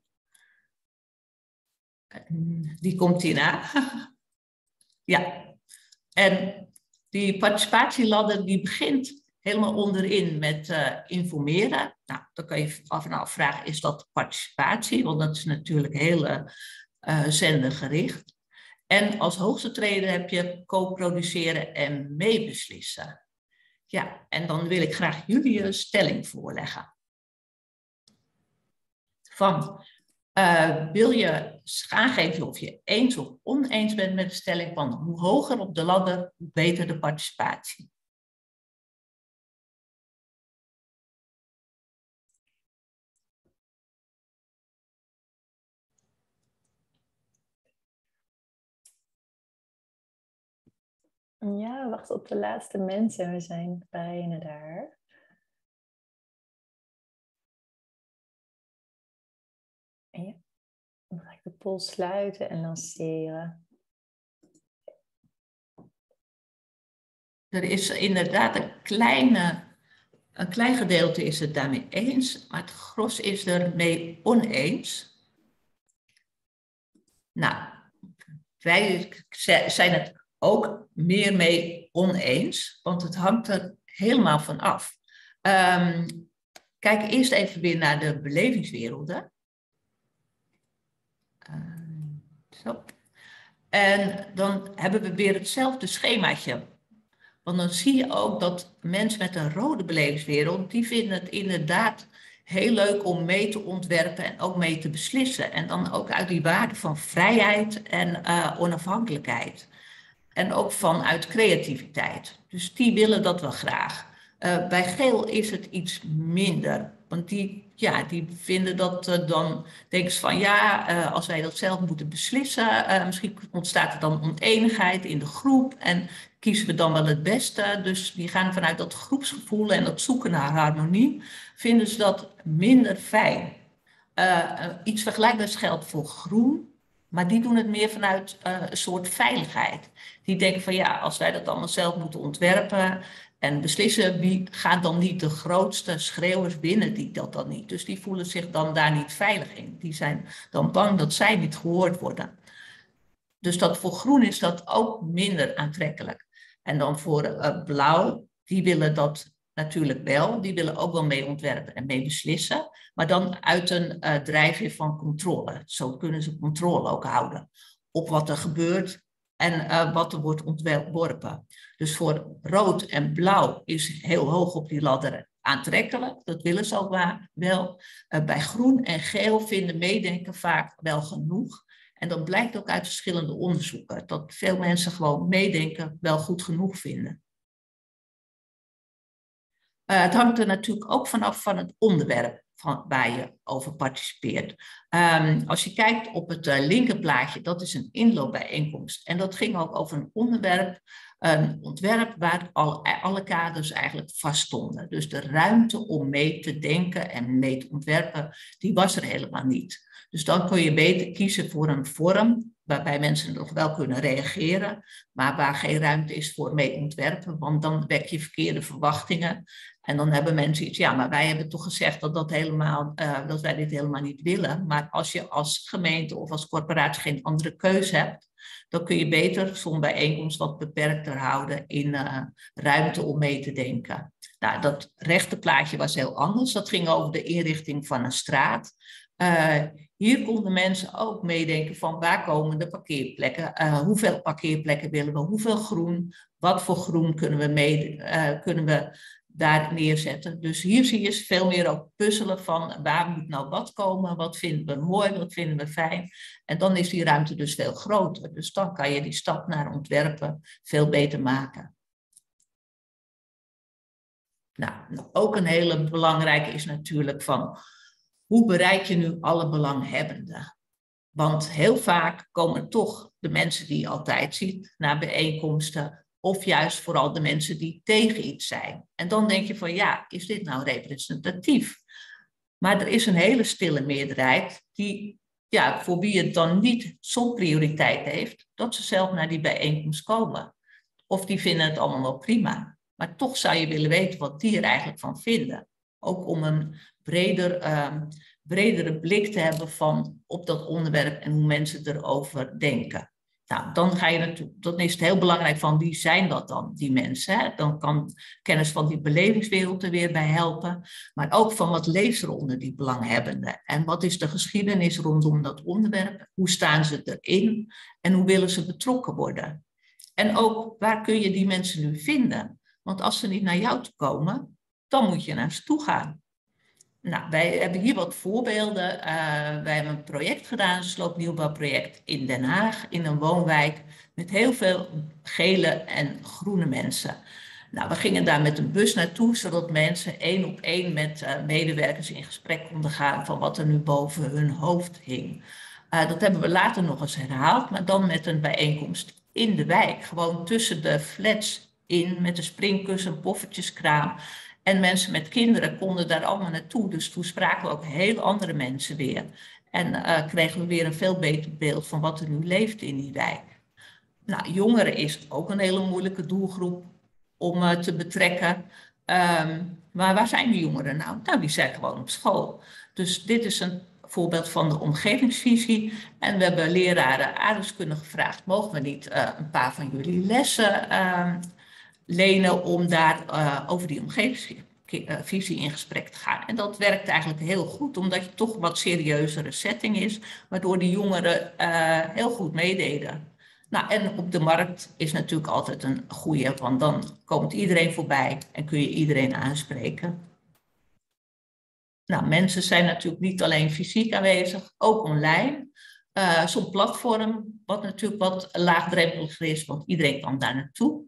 Die komt hierna. Ja, en die participatieladder die begint helemaal onderin met informeren. Nou, dan kan je af en afvragen, is dat participatie? Want dat is natuurlijk heel zendergericht. En als hoogste treden heb je co-produceren en meebeslissen. Ja, en dan wil ik graag jullie een stelling voorleggen. Wil je aangeven of je eens of oneens bent met de stelling van hoe hoger op de ladder, hoe beter de participatie? Ja, we wachten op de laatste mensen. We zijn bijna daar. Ja. Dan ga ik de poll sluiten en lanceren. Er is inderdaad een klein gedeelte is het daarmee eens, maar het gros is er mee oneens. Nou, wij zijn het ook meer mee oneens, want het hangt er helemaal van af. Kijk eerst even weer naar de belevingswerelden. Zo. En dan hebben we weer hetzelfde schemaatje. Want dan zie je ook dat mensen met een rode belevingswereld, die vinden het inderdaad heel leuk om mee te ontwerpen en ook mee te beslissen. En dan ook uit die waarde van vrijheid en onafhankelijkheid. En ook vanuit creativiteit. Dus die willen dat wel graag. Bij geel is het iets minder. Want die vinden dat dan, denken ze van als wij dat zelf moeten beslissen, misschien ontstaat er dan oneenigheid in de groep en kiezen we dan wel het beste. Dus die gaan vanuit dat groepsgevoel en dat zoeken naar harmonie, vinden ze dat minder fijn. Iets vergelijkbaars geldt voor groen, maar die doen het meer vanuit een soort veiligheid. Die denken van als wij dat allemaal zelf moeten ontwerpen en beslissen, wie gaat dan niet de grootste schreeuwers binnen die dat dan niet. Dus die voelen zich dan daar niet veilig in. Die zijn dan bang dat zij niet gehoord worden. Dus dat voor groen is dat ook minder aantrekkelijk. En dan voor blauw, die willen dat natuurlijk wel. Die willen ook wel mee ontwerpen en mee beslissen. Maar dan uit een drijfveer van controle. Zo kunnen ze controle ook houden op wat er gebeurt en wat er wordt ontworpen. Dus voor rood en blauw is heel hoog op die ladder aantrekkelijk. Dat willen ze ook wel. Bij groen en geel vinden meedenken vaak wel genoeg. En dat blijkt ook uit verschillende onderzoeken. Dat veel mensen gewoon meedenken wel goed genoeg vinden. Het hangt er natuurlijk ook vanaf van het onderwerp waar je over participeert. Als je kijkt op het linkerplaatje, dat is een inloopbijeenkomst. En dat ging ook over een ontwerp waar alle kaders eigenlijk vaststonden. Dus de ruimte om mee te denken en mee te ontwerpen, die was er helemaal niet. Dus dan kun je beter kiezen voor een vorm waarbij mensen nog wel kunnen reageren, maar waar geen ruimte is voor mee ontwerpen, want dan wek je verkeerde verwachtingen. En dan hebben mensen iets, maar wij hebben toch gezegd dat wij dit helemaal niet willen. Maar als je als gemeente of als corporatie geen andere keuze hebt, dan kun je beter zo'n bijeenkomst wat beperkter houden in ruimte om mee te denken. Nou, dat rechte plaatje was heel anders. Dat ging over de inrichting van een straat. Hier konden mensen ook meedenken van waar komen de parkeerplekken, hoeveel parkeerplekken willen we, hoeveel groen, wat voor groen kunnen we daar neerzetten. Dus hier zie je veel meer ook puzzelen van waar moet nou wat komen, wat vinden we mooi, wat vinden we fijn. En dan is die ruimte dus veel groter. Dus dan kan je die stap naar ontwerpen veel beter maken. Nou, ook een hele belangrijke is natuurlijk van hoe bereik je nu alle belanghebbenden? Want heel vaak komen toch de mensen die je altijd ziet naar bijeenkomsten, of juist vooral de mensen die tegen iets zijn. En dan denk je van is dit nou representatief? Maar er is een hele stille meerderheid die, voor wie het dan niet zo'n prioriteit heeft, dat ze zelf naar die bijeenkomst komen. Of die vinden het allemaal wel prima. Maar toch zou je willen weten wat die er eigenlijk van vinden. Ook om een bredere blik te hebben op dat onderwerp en hoe mensen erover denken. Nou, dan is het heel belangrijk van wie zijn dat dan, die mensen. Hè? Dan kan kennis van die belevingswereld er weer bij helpen. Maar ook van wat leeft er onder die belanghebbenden. En wat is de geschiedenis rondom dat onderwerp? Hoe staan ze erin? En hoe willen ze betrokken worden? En ook waar kun je die mensen nu vinden? Want als ze niet naar jou toe komen, dan moet je naar ze toe gaan. Nou, wij hebben hier wat voorbeelden. Wij hebben een project gedaan, een sloopnieuwbouwproject in Den Haag, in een woonwijk met heel veel gele en groene mensen. Nou, we gingen daar met een bus naartoe, zodat mensen 1 op 1 met medewerkers in gesprek konden gaan van wat er nu boven hun hoofd hing. Dat hebben we later nog eens herhaald, maar dan met een bijeenkomst in de wijk. Gewoon tussen de flats in, met een springkussen, poffertjeskraam. En mensen met kinderen konden daar allemaal naartoe. Dus toen spraken we ook heel andere mensen weer. En kregen we weer een veel beter beeld van wat er nu leeft in die wijk. Nou, jongeren is ook een hele moeilijke doelgroep om te betrekken. Maar waar zijn die jongeren nou? Nou, die zijn gewoon op school. Dus dit is een voorbeeld van de omgevingsvisie. En we hebben leraren aardrijkskunde gevraagd. Mogen we niet een paar van jullie lessen lenen om daar over die omgevingsvisie in gesprek te gaan. En dat werkt eigenlijk heel goed, omdat je toch een wat serieuzere setting is, waardoor de jongeren heel goed meededen. Nou, en op de markt is natuurlijk altijd een goede, want dan komt iedereen voorbij en kun je iedereen aanspreken. Nou, mensen zijn natuurlijk niet alleen fysiek aanwezig, ook online. Zo'n platform, wat natuurlijk wat laagdrempeliger is, want iedereen kan daar naartoe.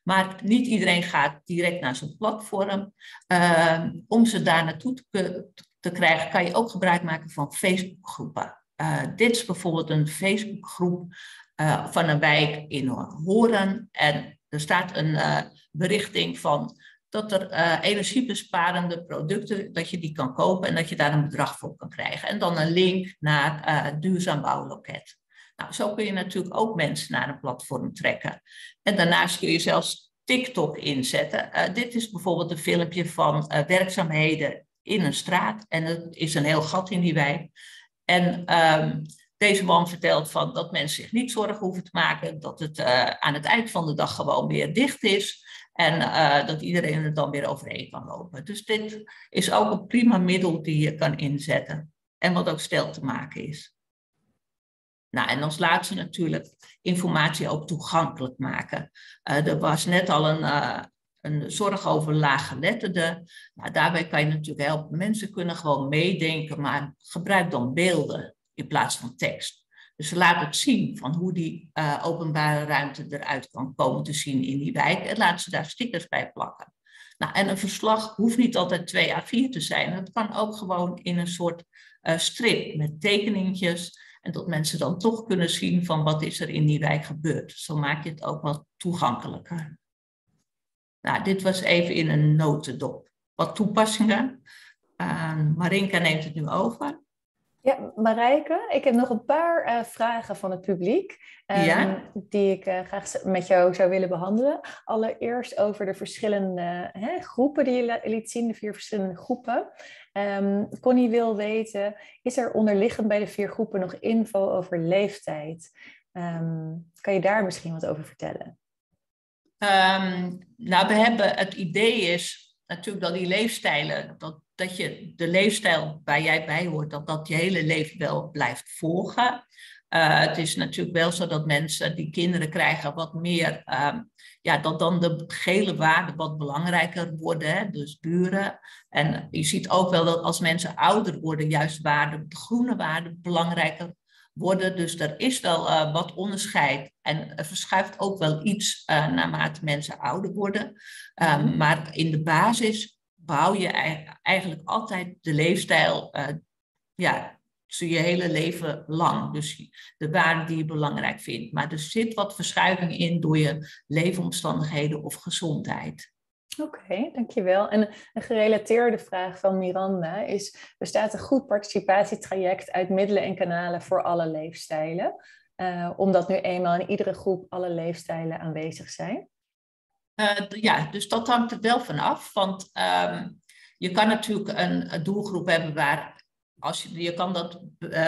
Maar niet iedereen gaat direct naar zo'n platform. Om ze daar naartoe te krijgen, kan je ook gebruik maken van Facebookgroepen. Dit is bijvoorbeeld een Facebookgroep van een wijk in Horen. En er staat een berichting van dat er energiebesparende producten, dat je die kan kopen en dat je daar een bedrag voor kan krijgen. En dan een link naar Duurzaam Bouwloket. Nou, zo kun je natuurlijk ook mensen naar een platform trekken. En daarnaast kun je zelfs TikTok inzetten. Dit is bijvoorbeeld een filmpje van werkzaamheden in een straat. En er is een heel gat in die wijk. En deze man vertelt dat mensen zich niet zorgen hoeven te maken. Dat het aan het eind van de dag gewoon weer dicht is. En dat iedereen er dan weer overheen kan lopen. Dus dit is ook een prima middel die je kan inzetten. En wat ook snel te maken is. Nou, en als laatste natuurlijk informatie ook toegankelijk maken. Er was net al een zorg over laaggeletterden. Nou, daarbij kan je natuurlijk helpen. Mensen kunnen gewoon meedenken, maar gebruik dan beelden in plaats van tekst. Dus laat het zien van hoe die openbare ruimte eruit kan komen te zien in die wijk. En laat ze daar stickers bij plakken. Nou, en een verslag hoeft niet altijd 2 A4 te zijn. Het kan ook gewoon in een soort strip met tekeningetjes. En dat mensen dan toch kunnen zien van wat is er in die wijk gebeurd. Zo maak je het ook wat toegankelijker. Nou, dit was even in een notendop. Wat toepassingen. Marinka neemt het nu over. Ja, Marijke, ik heb nog een paar vragen van het publiek die ik graag met jou zou willen behandelen. Allereerst over de verschillende groepen die je liet zien, de 4 verschillende groepen. Connie wil weten, is er onderliggend bij de 4 groepen nog info over leeftijd? Kan je daar misschien wat over vertellen? Nou, we hebben het idee is natuurlijk dat die leefstijlen, dat je de leefstijl waar jij bij hoort, dat je hele leven wel blijft volgen. Het is natuurlijk wel zo dat mensen die kinderen krijgen wat meer, dat dan de gele waarden wat belangrijker worden, hè? Dus buren. En je ziet ook wel dat als mensen ouder worden, juist de groene waarden belangrijker worden. Dus er is wel wat onderscheid en er verschuift ook wel iets naarmate mensen ouder worden. Maar in de basis behoud je eigenlijk altijd de leefstijl je hele leven lang. Dus de waarden die je belangrijk vindt. Maar er zit wat verschuiving in door je leefomstandigheden of gezondheid. Oké, dankjewel. En een gerelateerde vraag van Miranda is, bestaat een goed participatietraject uit middelen en kanalen voor alle leefstijlen? Omdat nu eenmaal in iedere groep alle leefstijlen aanwezig zijn? Dus dat hangt er wel van af. Want je kan natuurlijk een doelgroep hebben waar je kan dat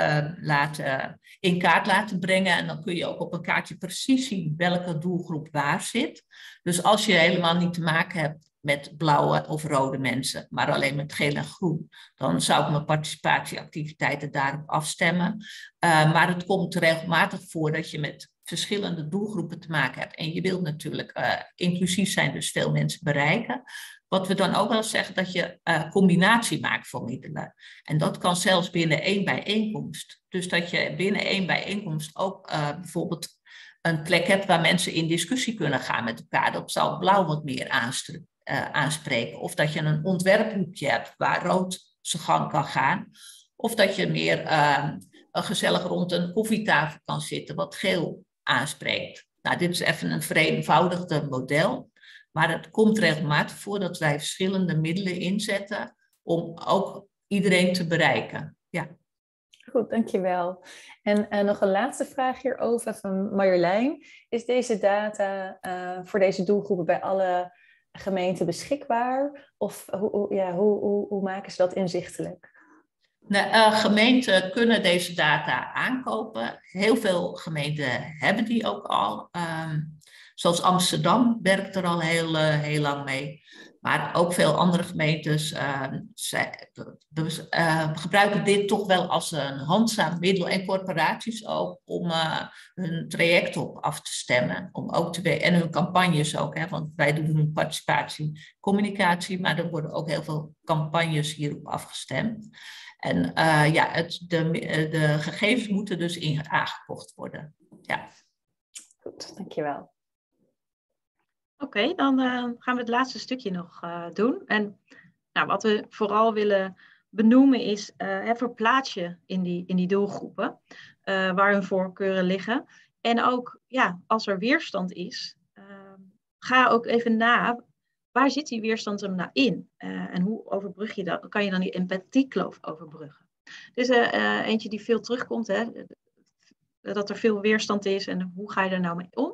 in kaart laten brengen. En dan kun je ook op een kaartje precies zien welke doelgroep waar zit. Dus als je helemaal niet te maken hebt met blauwe of rode mensen, maar alleen met geel en groen, dan zou ik mijn participatieactiviteiten daarop afstemmen. Maar het komt regelmatig voor dat je met verschillende doelgroepen te maken hebt. En je wilt natuurlijk inclusief zijn, dus veel mensen bereiken. Wat we dan ook wel zeggen, dat je combinatie maakt van middelen. En dat kan zelfs binnen 1 bijeenkomst. Dus dat je binnen 1 bijeenkomst ook bijvoorbeeld een plek hebt waar mensen in discussie kunnen gaan met elkaar. Dat zal blauw wat meer aanspreken. Of dat je een ontwerphoekje hebt waar rood zijn gang kan gaan. Of dat je meer gezellig rond een koffietafel kan zitten wat geel aanspreekt. Nou, dit is even een vereenvoudigde model. Maar het komt regelmatig voor dat wij verschillende middelen inzetten om ook iedereen te bereiken. Ja. Goed, dankjewel. En nog een laatste vraag hierover van Marjolein. Is deze data voor deze doelgroepen bij alle gemeenten beschikbaar? Of hoe maken ze dat inzichtelijk? Gemeenten kunnen deze data aankopen. Heel veel gemeenten hebben die ook al. Zoals Amsterdam werkt er al heel lang mee. Maar ook veel andere gemeentes gebruiken dit toch wel als een handzaam middel. En corporaties ook om hun traject op af te stemmen. En hun campagnes ook. Hè, want wij doen hun participatie, communicatie. Maar er worden ook heel veel campagnes hierop afgestemd. En de gegevens moeten dus aangekocht worden. Ja. Goed, dankjewel. Oké, dan gaan we het laatste stukje nog doen. En nou, wat we vooral willen benoemen is, verplaats je in die doelgroepen waar hun voorkeuren liggen. En ook, ja, als er weerstand is, ga ook even na, waar zit die weerstand hem nou in? En hoe overbrug je dat? Kan je dan die empathiekloof overbruggen? Dus eentje die veel terugkomt, hè, dat er veel weerstand is en hoe ga je er nou mee om?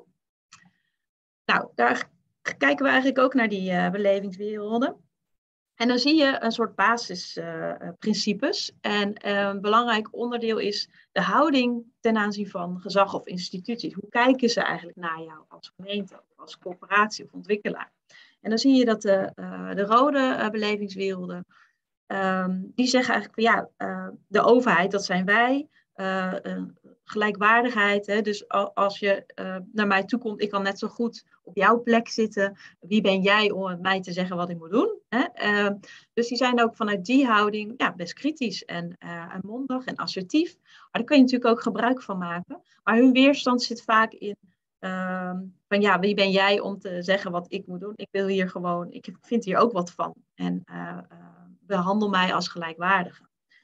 Nou, daar kijken we eigenlijk ook naar die belevingswerelden. En dan zie je een soort basisprincipes. En een belangrijk onderdeel is de houding ten aanzien van gezag of instituties. Hoe kijken ze eigenlijk naar jou als gemeente, of als corporatie of ontwikkelaar? En dan zie je dat de rode belevingswerelden, die zeggen eigenlijk van ja, de overheid, dat zijn wij. Gelijkwaardigheid. Hè? Dus als je naar mij toe komt, ik kan net zo goed op jouw plek zitten. Wie ben jij om mij te zeggen wat ik moet doen? Hè? Dus die zijn ook vanuit die houding ja, best kritisch en mondig en assertief. Maar daar kun je natuurlijk ook gebruik van maken. Maar hun weerstand zit vaak in van ja, wie ben jij om te zeggen wat ik moet doen? Ik wil hier gewoon, ik vind hier ook wat van. En behandel mij als gelijkwaardige.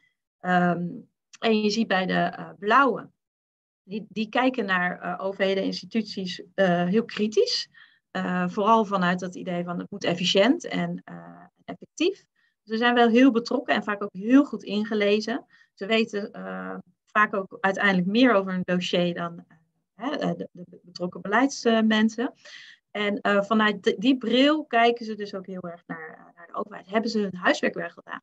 En je ziet bij de blauwe, die kijken naar overheden en instituties heel kritisch. Vooral vanuit het idee van het moet efficiënt en effectief. Ze zijn wel heel betrokken en vaak ook heel goed ingelezen. Ze weten vaak ook uiteindelijk meer over een dossier dan de betrokken beleidsmensen. En vanuit die bril kijken ze dus ook heel erg naar de overheid. Hebben ze hun huiswerk wel gedaan?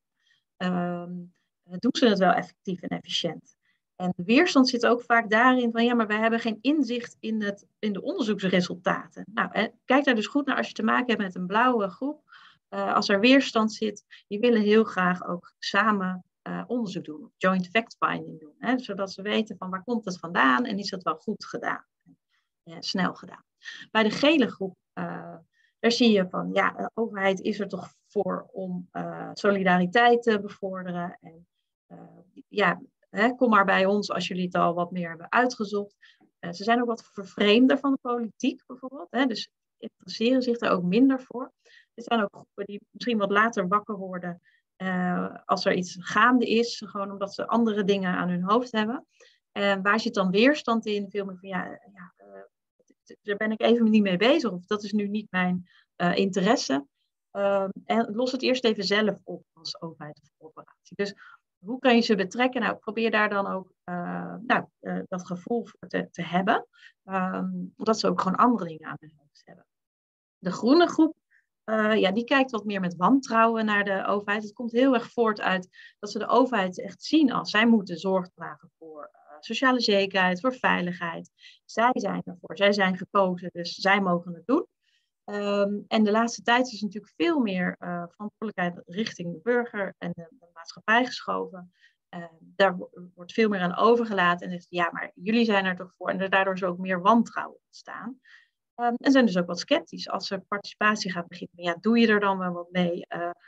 Doen ze het wel effectief en efficiënt? En de weerstand zit ook vaak daarin van ja, maar wij hebben geen inzicht in de onderzoeksresultaten. Nou, kijk daar dus goed naar als je te maken hebt met een blauwe groep. Als er weerstand zit, die willen heel graag ook samen onderzoek doen. Joint fact-finding doen. Hè, zodat ze weten van waar komt het vandaan en is dat wel goed gedaan. Snel gedaan. Bij de gele groep, daar zie je van ja, de overheid is er toch voor om solidariteit te bevorderen. En ja, kom maar bij ons als jullie het al wat meer hebben uitgezocht. Ze zijn ook wat vervreemder van de politiek bijvoorbeeld. Dus interesseren zich daar ook minder voor. Er zijn ook groepen die misschien wat later wakker worden als er iets gaande is. Gewoon omdat ze andere dingen aan hun hoofd hebben. Waar zit dan weerstand in? Veel meer van daar ben ik even niet mee bezig. Of dat is nu niet mijn interesse. En los het eerst even zelf op als overheid of corporatie. Dus hoe kan je ze betrekken? Nou, probeer daar dan ook dat gevoel voor te hebben. Omdat ze ook gewoon andere dingen aan hun hoofd hebben. De groene groep, die kijkt wat meer met wantrouwen naar de overheid. Het komt heel erg voort uit dat ze de overheid echt zien als zij moeten zorg dragen voor sociale zekerheid, voor veiligheid. Zij zijn ervoor, zij zijn gekozen, dus zij mogen het doen. En de laatste tijd is natuurlijk veel meer verantwoordelijkheid richting de burger en de maatschappij geschoven. Daar wordt veel meer aan overgelaten. En zegt ja, maar jullie zijn er toch voor. En daardoor is ook meer wantrouwen ontstaan. En zijn dus ook wat sceptisch. Als er participatie gaat beginnen, ja, doe je er dan wel wat mee?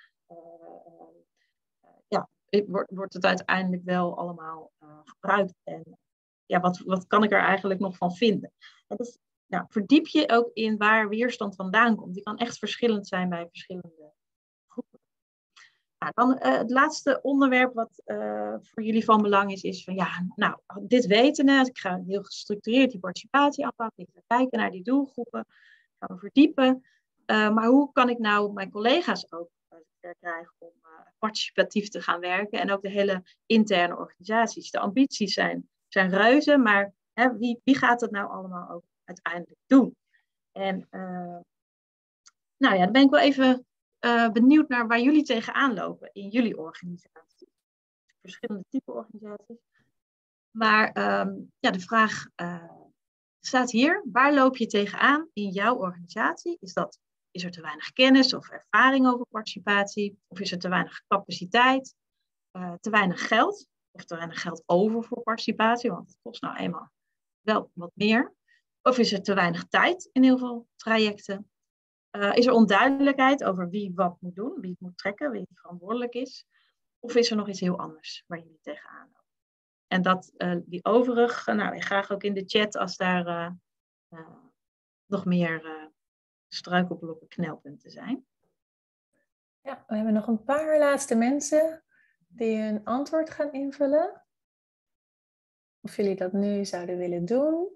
Wordt het uiteindelijk wel allemaal gebruikt? En ja, wat kan ik er eigenlijk nog van vinden? En dus, nou, verdiep je ook in waar weerstand vandaan komt. Die kan echt verschillend zijn bij verschillende groepen. Nou, dan het laatste onderwerp wat voor jullie van belang is van ja, nou, dit weten we. Ik ga heel gestructureerd die participatie aanpakken. Ik ga kijken naar die doelgroepen. Gaan we verdiepen. Maar hoe kan ik nou mijn collega's ook krijgen om participatief te gaan werken? En ook de hele interne organisaties. De ambities zijn reuze, maar wie gaat het nou allemaal ook uiteindelijk doen? En dan ben ik wel even benieuwd naar waar jullie tegenaan lopen in jullie organisatie. Verschillende type organisaties. Maar de vraag staat hier. Waar loop je tegenaan in jouw organisatie? Is er te weinig kennis of ervaring over participatie? Of is er te weinig capaciteit? Te weinig geld? Of te weinig geld over voor participatie? Want het kost nou eenmaal wel wat meer. Of is er te weinig tijd in heel veel trajecten? Is er onduidelijkheid over wie wat moet doen, wie het moet trekken, wie verantwoordelijk is? Of is er nog iets heel anders waar jullie tegenaan lopen? En dat die overig, graag ook in de chat als daar nog meer struikelblokken, knelpunten zijn. Ja, we hebben nog een paar laatste mensen die een antwoord gaan invullen. Of jullie dat nu zouden willen doen.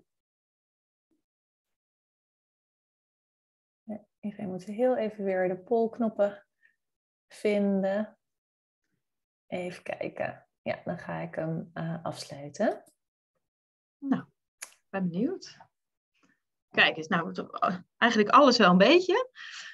Ja, iedereen moet heel even weer de pollknoppen vinden. Even kijken. Ja, dan ga ik hem afsluiten. Nou, ik ben benieuwd. Kijk eens, nou, eigenlijk alles wel een beetje.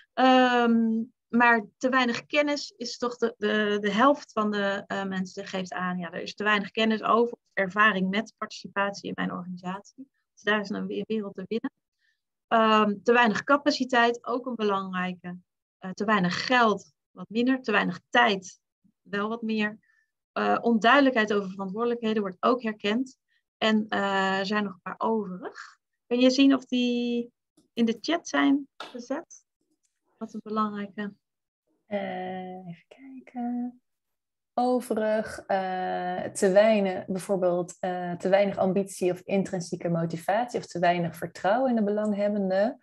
Maar te weinig kennis is toch de helft van de mensen geeft aan. Ja, er is te weinig kennis over ervaring met participatie in mijn organisatie. Dus daar is een wereld te winnen. Te weinig capaciteit, ook een belangrijke. Te weinig geld, wat minder. Te weinig tijd, wel wat meer. Onduidelijkheid over verantwoordelijkheden wordt ook herkend. En er zijn nog een paar overig. Kun je zien of die in de chat zijn gezet? Wat een belangrijke. Even kijken. Overig, te weinig, bijvoorbeeld te weinig ambitie of intrinsieke motivatie of te weinig vertrouwen in de belanghebbenden.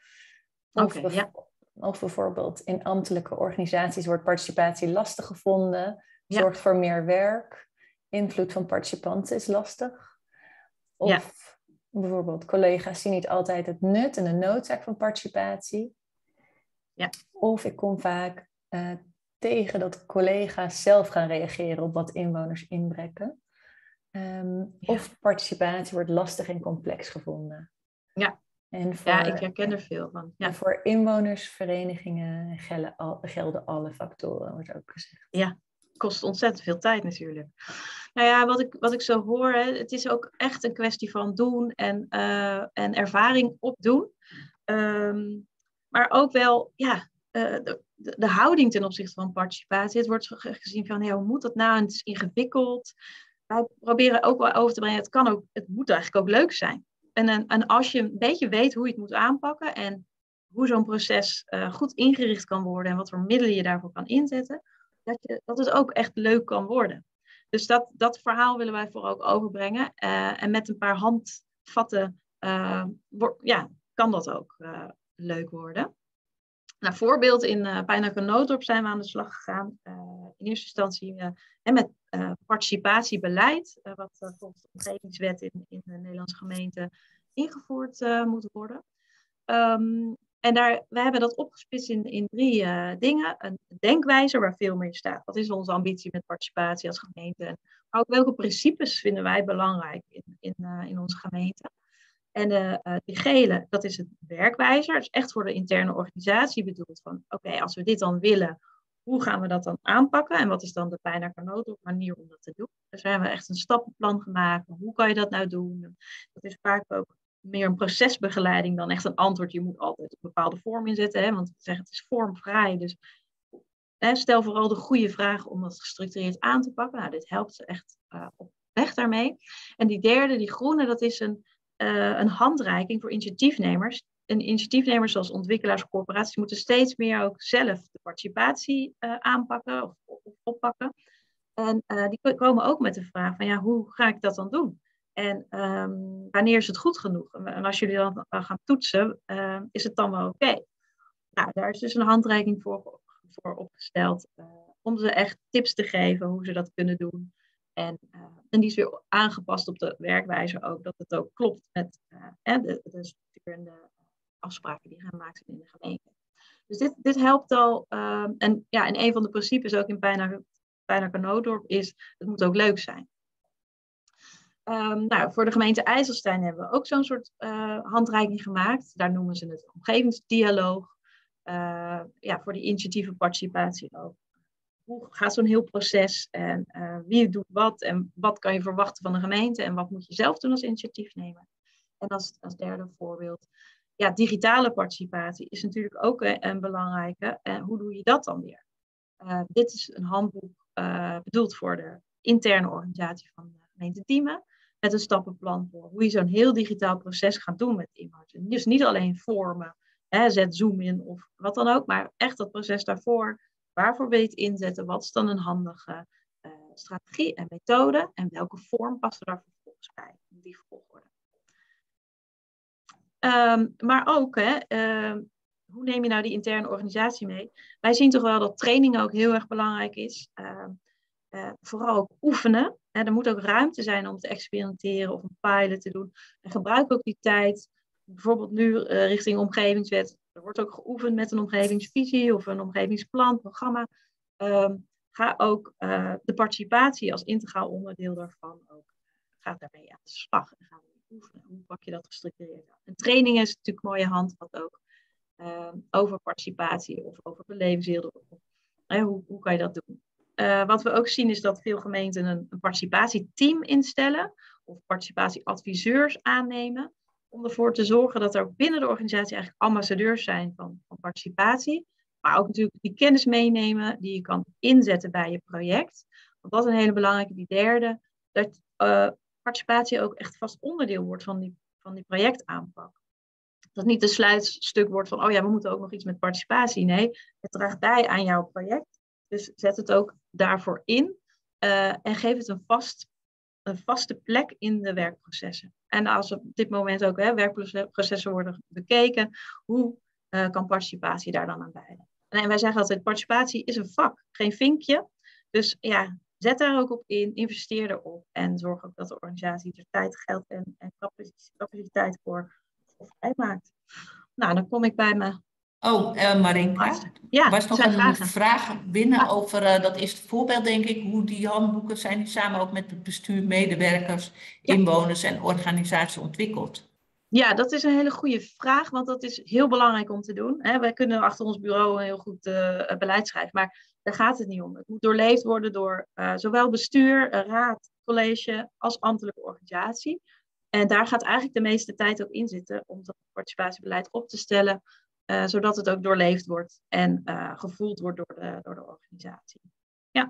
Of bijvoorbeeld in ambtelijke organisaties wordt participatie lastig gevonden, zorgt voor meer werk, invloed van participanten is lastig. Of bijvoorbeeld collega's zien niet altijd het nut en de noodzaak van participatie. Ja. Of ik kom vaak tegen dat collega's zelf gaan reageren op wat inwoners inbrengen. Of participatie wordt lastig en complex gevonden. Ja, en ik herken er veel van. Ja. En voor inwonersverenigingen gelden alle factoren, wordt ook gezegd. Ja, kost ontzettend veel tijd natuurlijk. Nou ja, wat ik zo hoor, het is ook echt een kwestie van doen en ervaring opdoen. Maar ook wel, de houding ten opzichte van participatie. Het wordt gezien van, hoe moet dat nou? En het is ingewikkeld. Wij proberen ook wel over te brengen, het moet eigenlijk ook leuk zijn. En als je een beetje weet hoe je het moet aanpakken en hoe zo'n proces goed ingericht kan worden en wat voor middelen je daarvoor kan inzetten, dat het ook echt leuk kan worden. Dus dat verhaal willen wij voor ook overbrengen. En met een paar handvatten kan dat ook leuk worden. Nou, voorbeeld in Pijnacker Nootdorp zijn we aan de slag gegaan. In eerste instantie met participatiebeleid, wat volgens de omgevingswet in de Nederlandse gemeente ingevoerd moet worden. En we hebben dat opgesplitst in 3 dingen. Een denkwijze waar veel meer staat. Wat is onze ambitie met participatie als gemeente? Maar ook welke principes vinden wij belangrijk in onze gemeente? En die gele, dat is het werkwijzer. Dat is echt voor de interne organisatie bedoeld. Van oké, als we dit dan willen, hoe gaan we dat dan aanpakken? En wat is dan de Pijnacker Nootdorp manier om dat te doen? Dus we hebben echt een stappenplan gemaakt. Hoe kan je dat nou doen? Dat is vaak ook meer een procesbegeleiding dan echt een antwoord. Je moet altijd een bepaalde vorm inzetten. Hè? Want we zeggen het is vormvrij. Dus stel vooral de goede vragen om dat gestructureerd aan te pakken. Nou, dit helpt ze echt op weg daarmee. En die derde, die groene, dat is een handreiking voor initiatiefnemers. En initiatiefnemers zoals ontwikkelaars of corporaties moeten steeds meer ook zelf de participatie aanpakken of oppakken. En die komen ook met de vraag van hoe ga ik dat dan doen? En wanneer is het goed genoeg? En als jullie dan gaan toetsen, is het dan wel oké? Nou, daar is dus een handreiking voor opgesteld om ze echt tips te geven hoe ze dat kunnen doen. En die is weer aangepast op de werkwijze ook, dat het ook klopt met de structuur en de afspraken die gemaakt zijn in de gemeente. Dus dit helpt al. En een van de principes ook in Pijnacker Nootdorp is, het moet ook leuk zijn. Voor de gemeente IJsselstein hebben we ook zo'n soort handreiking gemaakt. Daar noemen ze het omgevingsdialoog. Voor die initiatieve participatie ook. Hoe gaat zo'n heel proces en wie doet wat en wat kan je verwachten van de gemeente en wat moet je zelf doen als initiatiefnemer? En als derde voorbeeld, digitale participatie is natuurlijk ook een belangrijke. En hoe doe je dat dan weer? Dit is een handboek bedoeld voor de interne organisatie van de gemeente Diemen. Met een stappenplan voor hoe je zo'n heel digitaal proces gaat doen met inhoud. Dus niet alleen vormen, zet Zoom in of wat dan ook, maar echt dat proces daarvoor. Waarvoor wil je het inzetten? Wat is dan een handige strategie en methode? En welke vorm past er daar vervolgens bij? Die volgorde. Maar ook, hoe neem je nou die interne organisatie mee? Wij zien toch wel dat training ook heel erg belangrijk is. Vooral ook oefenen. Er moet ook ruimte zijn om te experimenteren of een pilot te doen. En gebruik ook die tijd. Bijvoorbeeld nu richting omgevingswet. Er wordt ook geoefend met een omgevingsvisie of een omgevingsplan, programma. Ga ook de participatie als integraal onderdeel daarvan ook. Ga daarmee aan de slag en ga oefenen. Hoe pak je dat gestructureerd aan? Een training is natuurlijk een mooie handvat ook. Over participatie of over belevingswereld. Hoe kan je dat doen? Wat we ook zien is dat veel gemeenten een participatieteam instellen of participatieadviseurs aannemen om ervoor te zorgen dat er ook binnen de organisatie eigenlijk ambassadeurs zijn van participatie, maar ook natuurlijk die kennis meenemen die je kan inzetten bij je project. Want dat is een hele belangrijke, die derde, dat participatie ook echt vast onderdeel wordt van die projectaanpak. Dat niet een sluitstuk wordt van, we moeten ook nog iets met participatie. Nee, het draagt bij aan jouw project. Dus zet het ook daarvoor in en geef het een vaste plek in de werkprocessen. En als op dit moment ook werkprocessen worden bekeken, hoe kan participatie daar dan aan bijdragen? En wij zeggen altijd, participatie is een vak, geen vinkje. Dus zet daar ook op in, investeer erop en zorg ook dat de organisatie er tijd, geld en capaciteit voor vrijmaakt. Nou, dan kom ik bij me. Marinka, er was nog een vraag binnen over, dat is het voorbeeld denk ik, hoe die handboeken zijn samen ook met het bestuur, medewerkers, inwoners en organisatie ontwikkeld. Ja, dat is een hele goede vraag, want dat is heel belangrijk om te doen. Wij kunnen achter ons bureau een heel goed beleid schrijven, maar daar gaat het niet om. Het moet doorleefd worden door zowel bestuur, raad, college als ambtelijke organisatie. En daar gaat eigenlijk de meeste tijd ook in zitten om dat participatiebeleid op te stellen, zodat het ook doorleefd wordt en gevoeld wordt door de organisatie. Ja.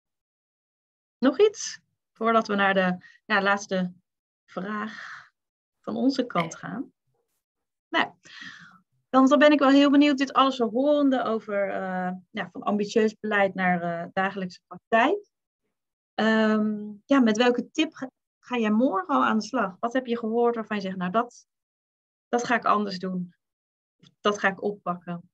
Nog iets? Voordat we naar de laatste vraag van onze kant gaan. Nou, dan ben ik wel heel benieuwd, dit alles zo horende over van ambitieus beleid naar dagelijkse praktijk. Met welke tip ga jij morgen al aan de slag? Wat heb je gehoord waarvan je zegt, nou dat ga ik anders doen. Dat ga ik oppakken.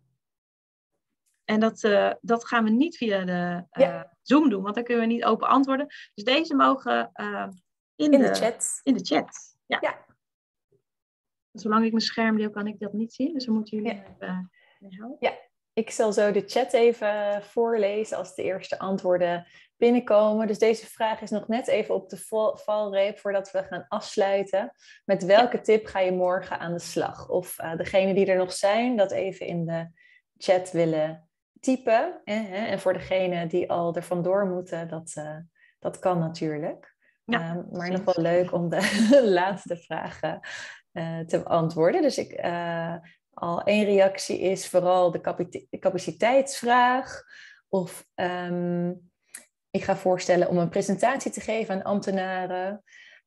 En dat gaan we niet via de Zoom doen, want dan kunnen we niet open antwoorden. Dus deze mogen in de chat. In de chat. Ja. Zolang ik mijn scherm deel, kan ik dat niet zien. Dus dan moeten jullie even helpen. Ja, ik zal zo de chat even voorlezen als de eerste antwoorden binnenkomen. Dus deze vraag is nog net even op de valreep voordat we gaan afsluiten. Met welke tip ga je morgen aan de slag? Of degenen die er nog zijn, dat even in de chat willen typen. En voor degenen die al er vandoor moeten, dat kan natuurlijk. Ja, maar nog wel leuk om de laatste vragen te beantwoorden. Dus al één reactie is vooral de capaciteitsvraag. Of ik ga voorstellen om een presentatie te geven aan ambtenaren.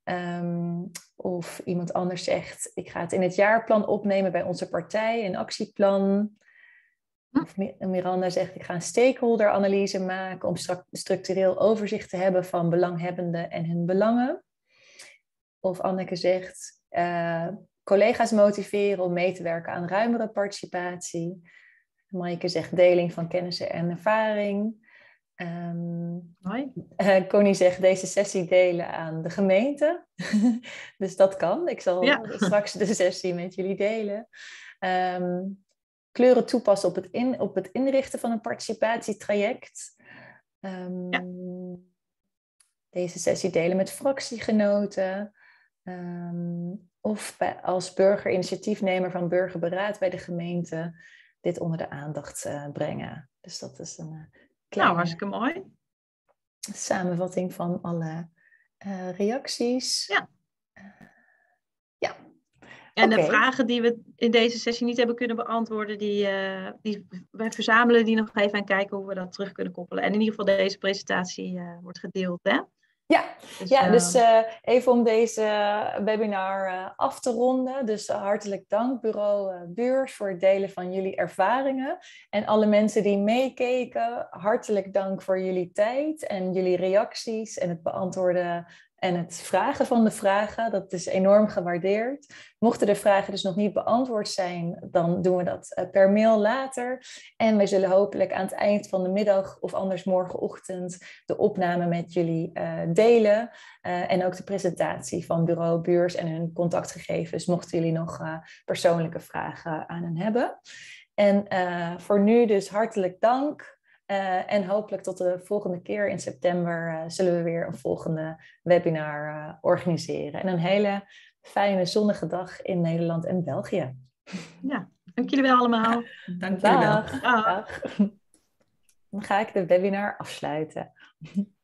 Of iemand anders zegt, ik ga het in het jaarplan opnemen bij onze partij, een actieplan. Of Miranda zegt, ik ga een stakeholder-analyse maken om structureel overzicht te hebben van belanghebbenden en hun belangen. Of Anneke zegt, collega's motiveren om mee te werken aan ruimere participatie. Maaike zegt, deling van kennissen en ervaring. Connie zegt, deze sessie delen aan de gemeente. Dus dat kan. Ik zal straks de sessie met jullie delen. Kleuren toepassen op het inrichten van een participatietraject. Deze sessie delen met fractiegenoten. Of als burgerinitiatiefnemer van burgerberaad bij de gemeente dit onder de aandacht brengen. Dus dat is een kleine hartstikke mooi. Samenvatting van alle reacties. Ja. En de vragen die we in deze sessie niet hebben kunnen beantwoorden, wij verzamelen die nog even en kijken hoe we dat terug kunnen koppelen. En in ieder geval deze presentatie wordt gedeeld, hè? Dus even om deze webinar af te ronden. Dus hartelijk dank bureau Buurs voor het delen van jullie ervaringen. En alle mensen die meekeken, hartelijk dank voor jullie tijd en jullie reacties en het beantwoorden en het vragen van de vragen. Dat is enorm gewaardeerd. Mochten de vragen dus nog niet beantwoord zijn, dan doen we dat per mail later. En wij zullen hopelijk aan het eind van de middag of anders morgenochtend de opname met jullie delen. En ook de presentatie van Bureau Buurs en hun contactgegevens, mochten jullie nog persoonlijke vragen aan hen hebben. En voor nu dus hartelijk dank. En hopelijk tot de volgende keer in september zullen we weer een volgende webinar organiseren. En een hele fijne zonnige dag in Nederland en België. Ja, dank jullie wel allemaal. Dank jullie wel. Dag. Dan ga ik de webinar afsluiten.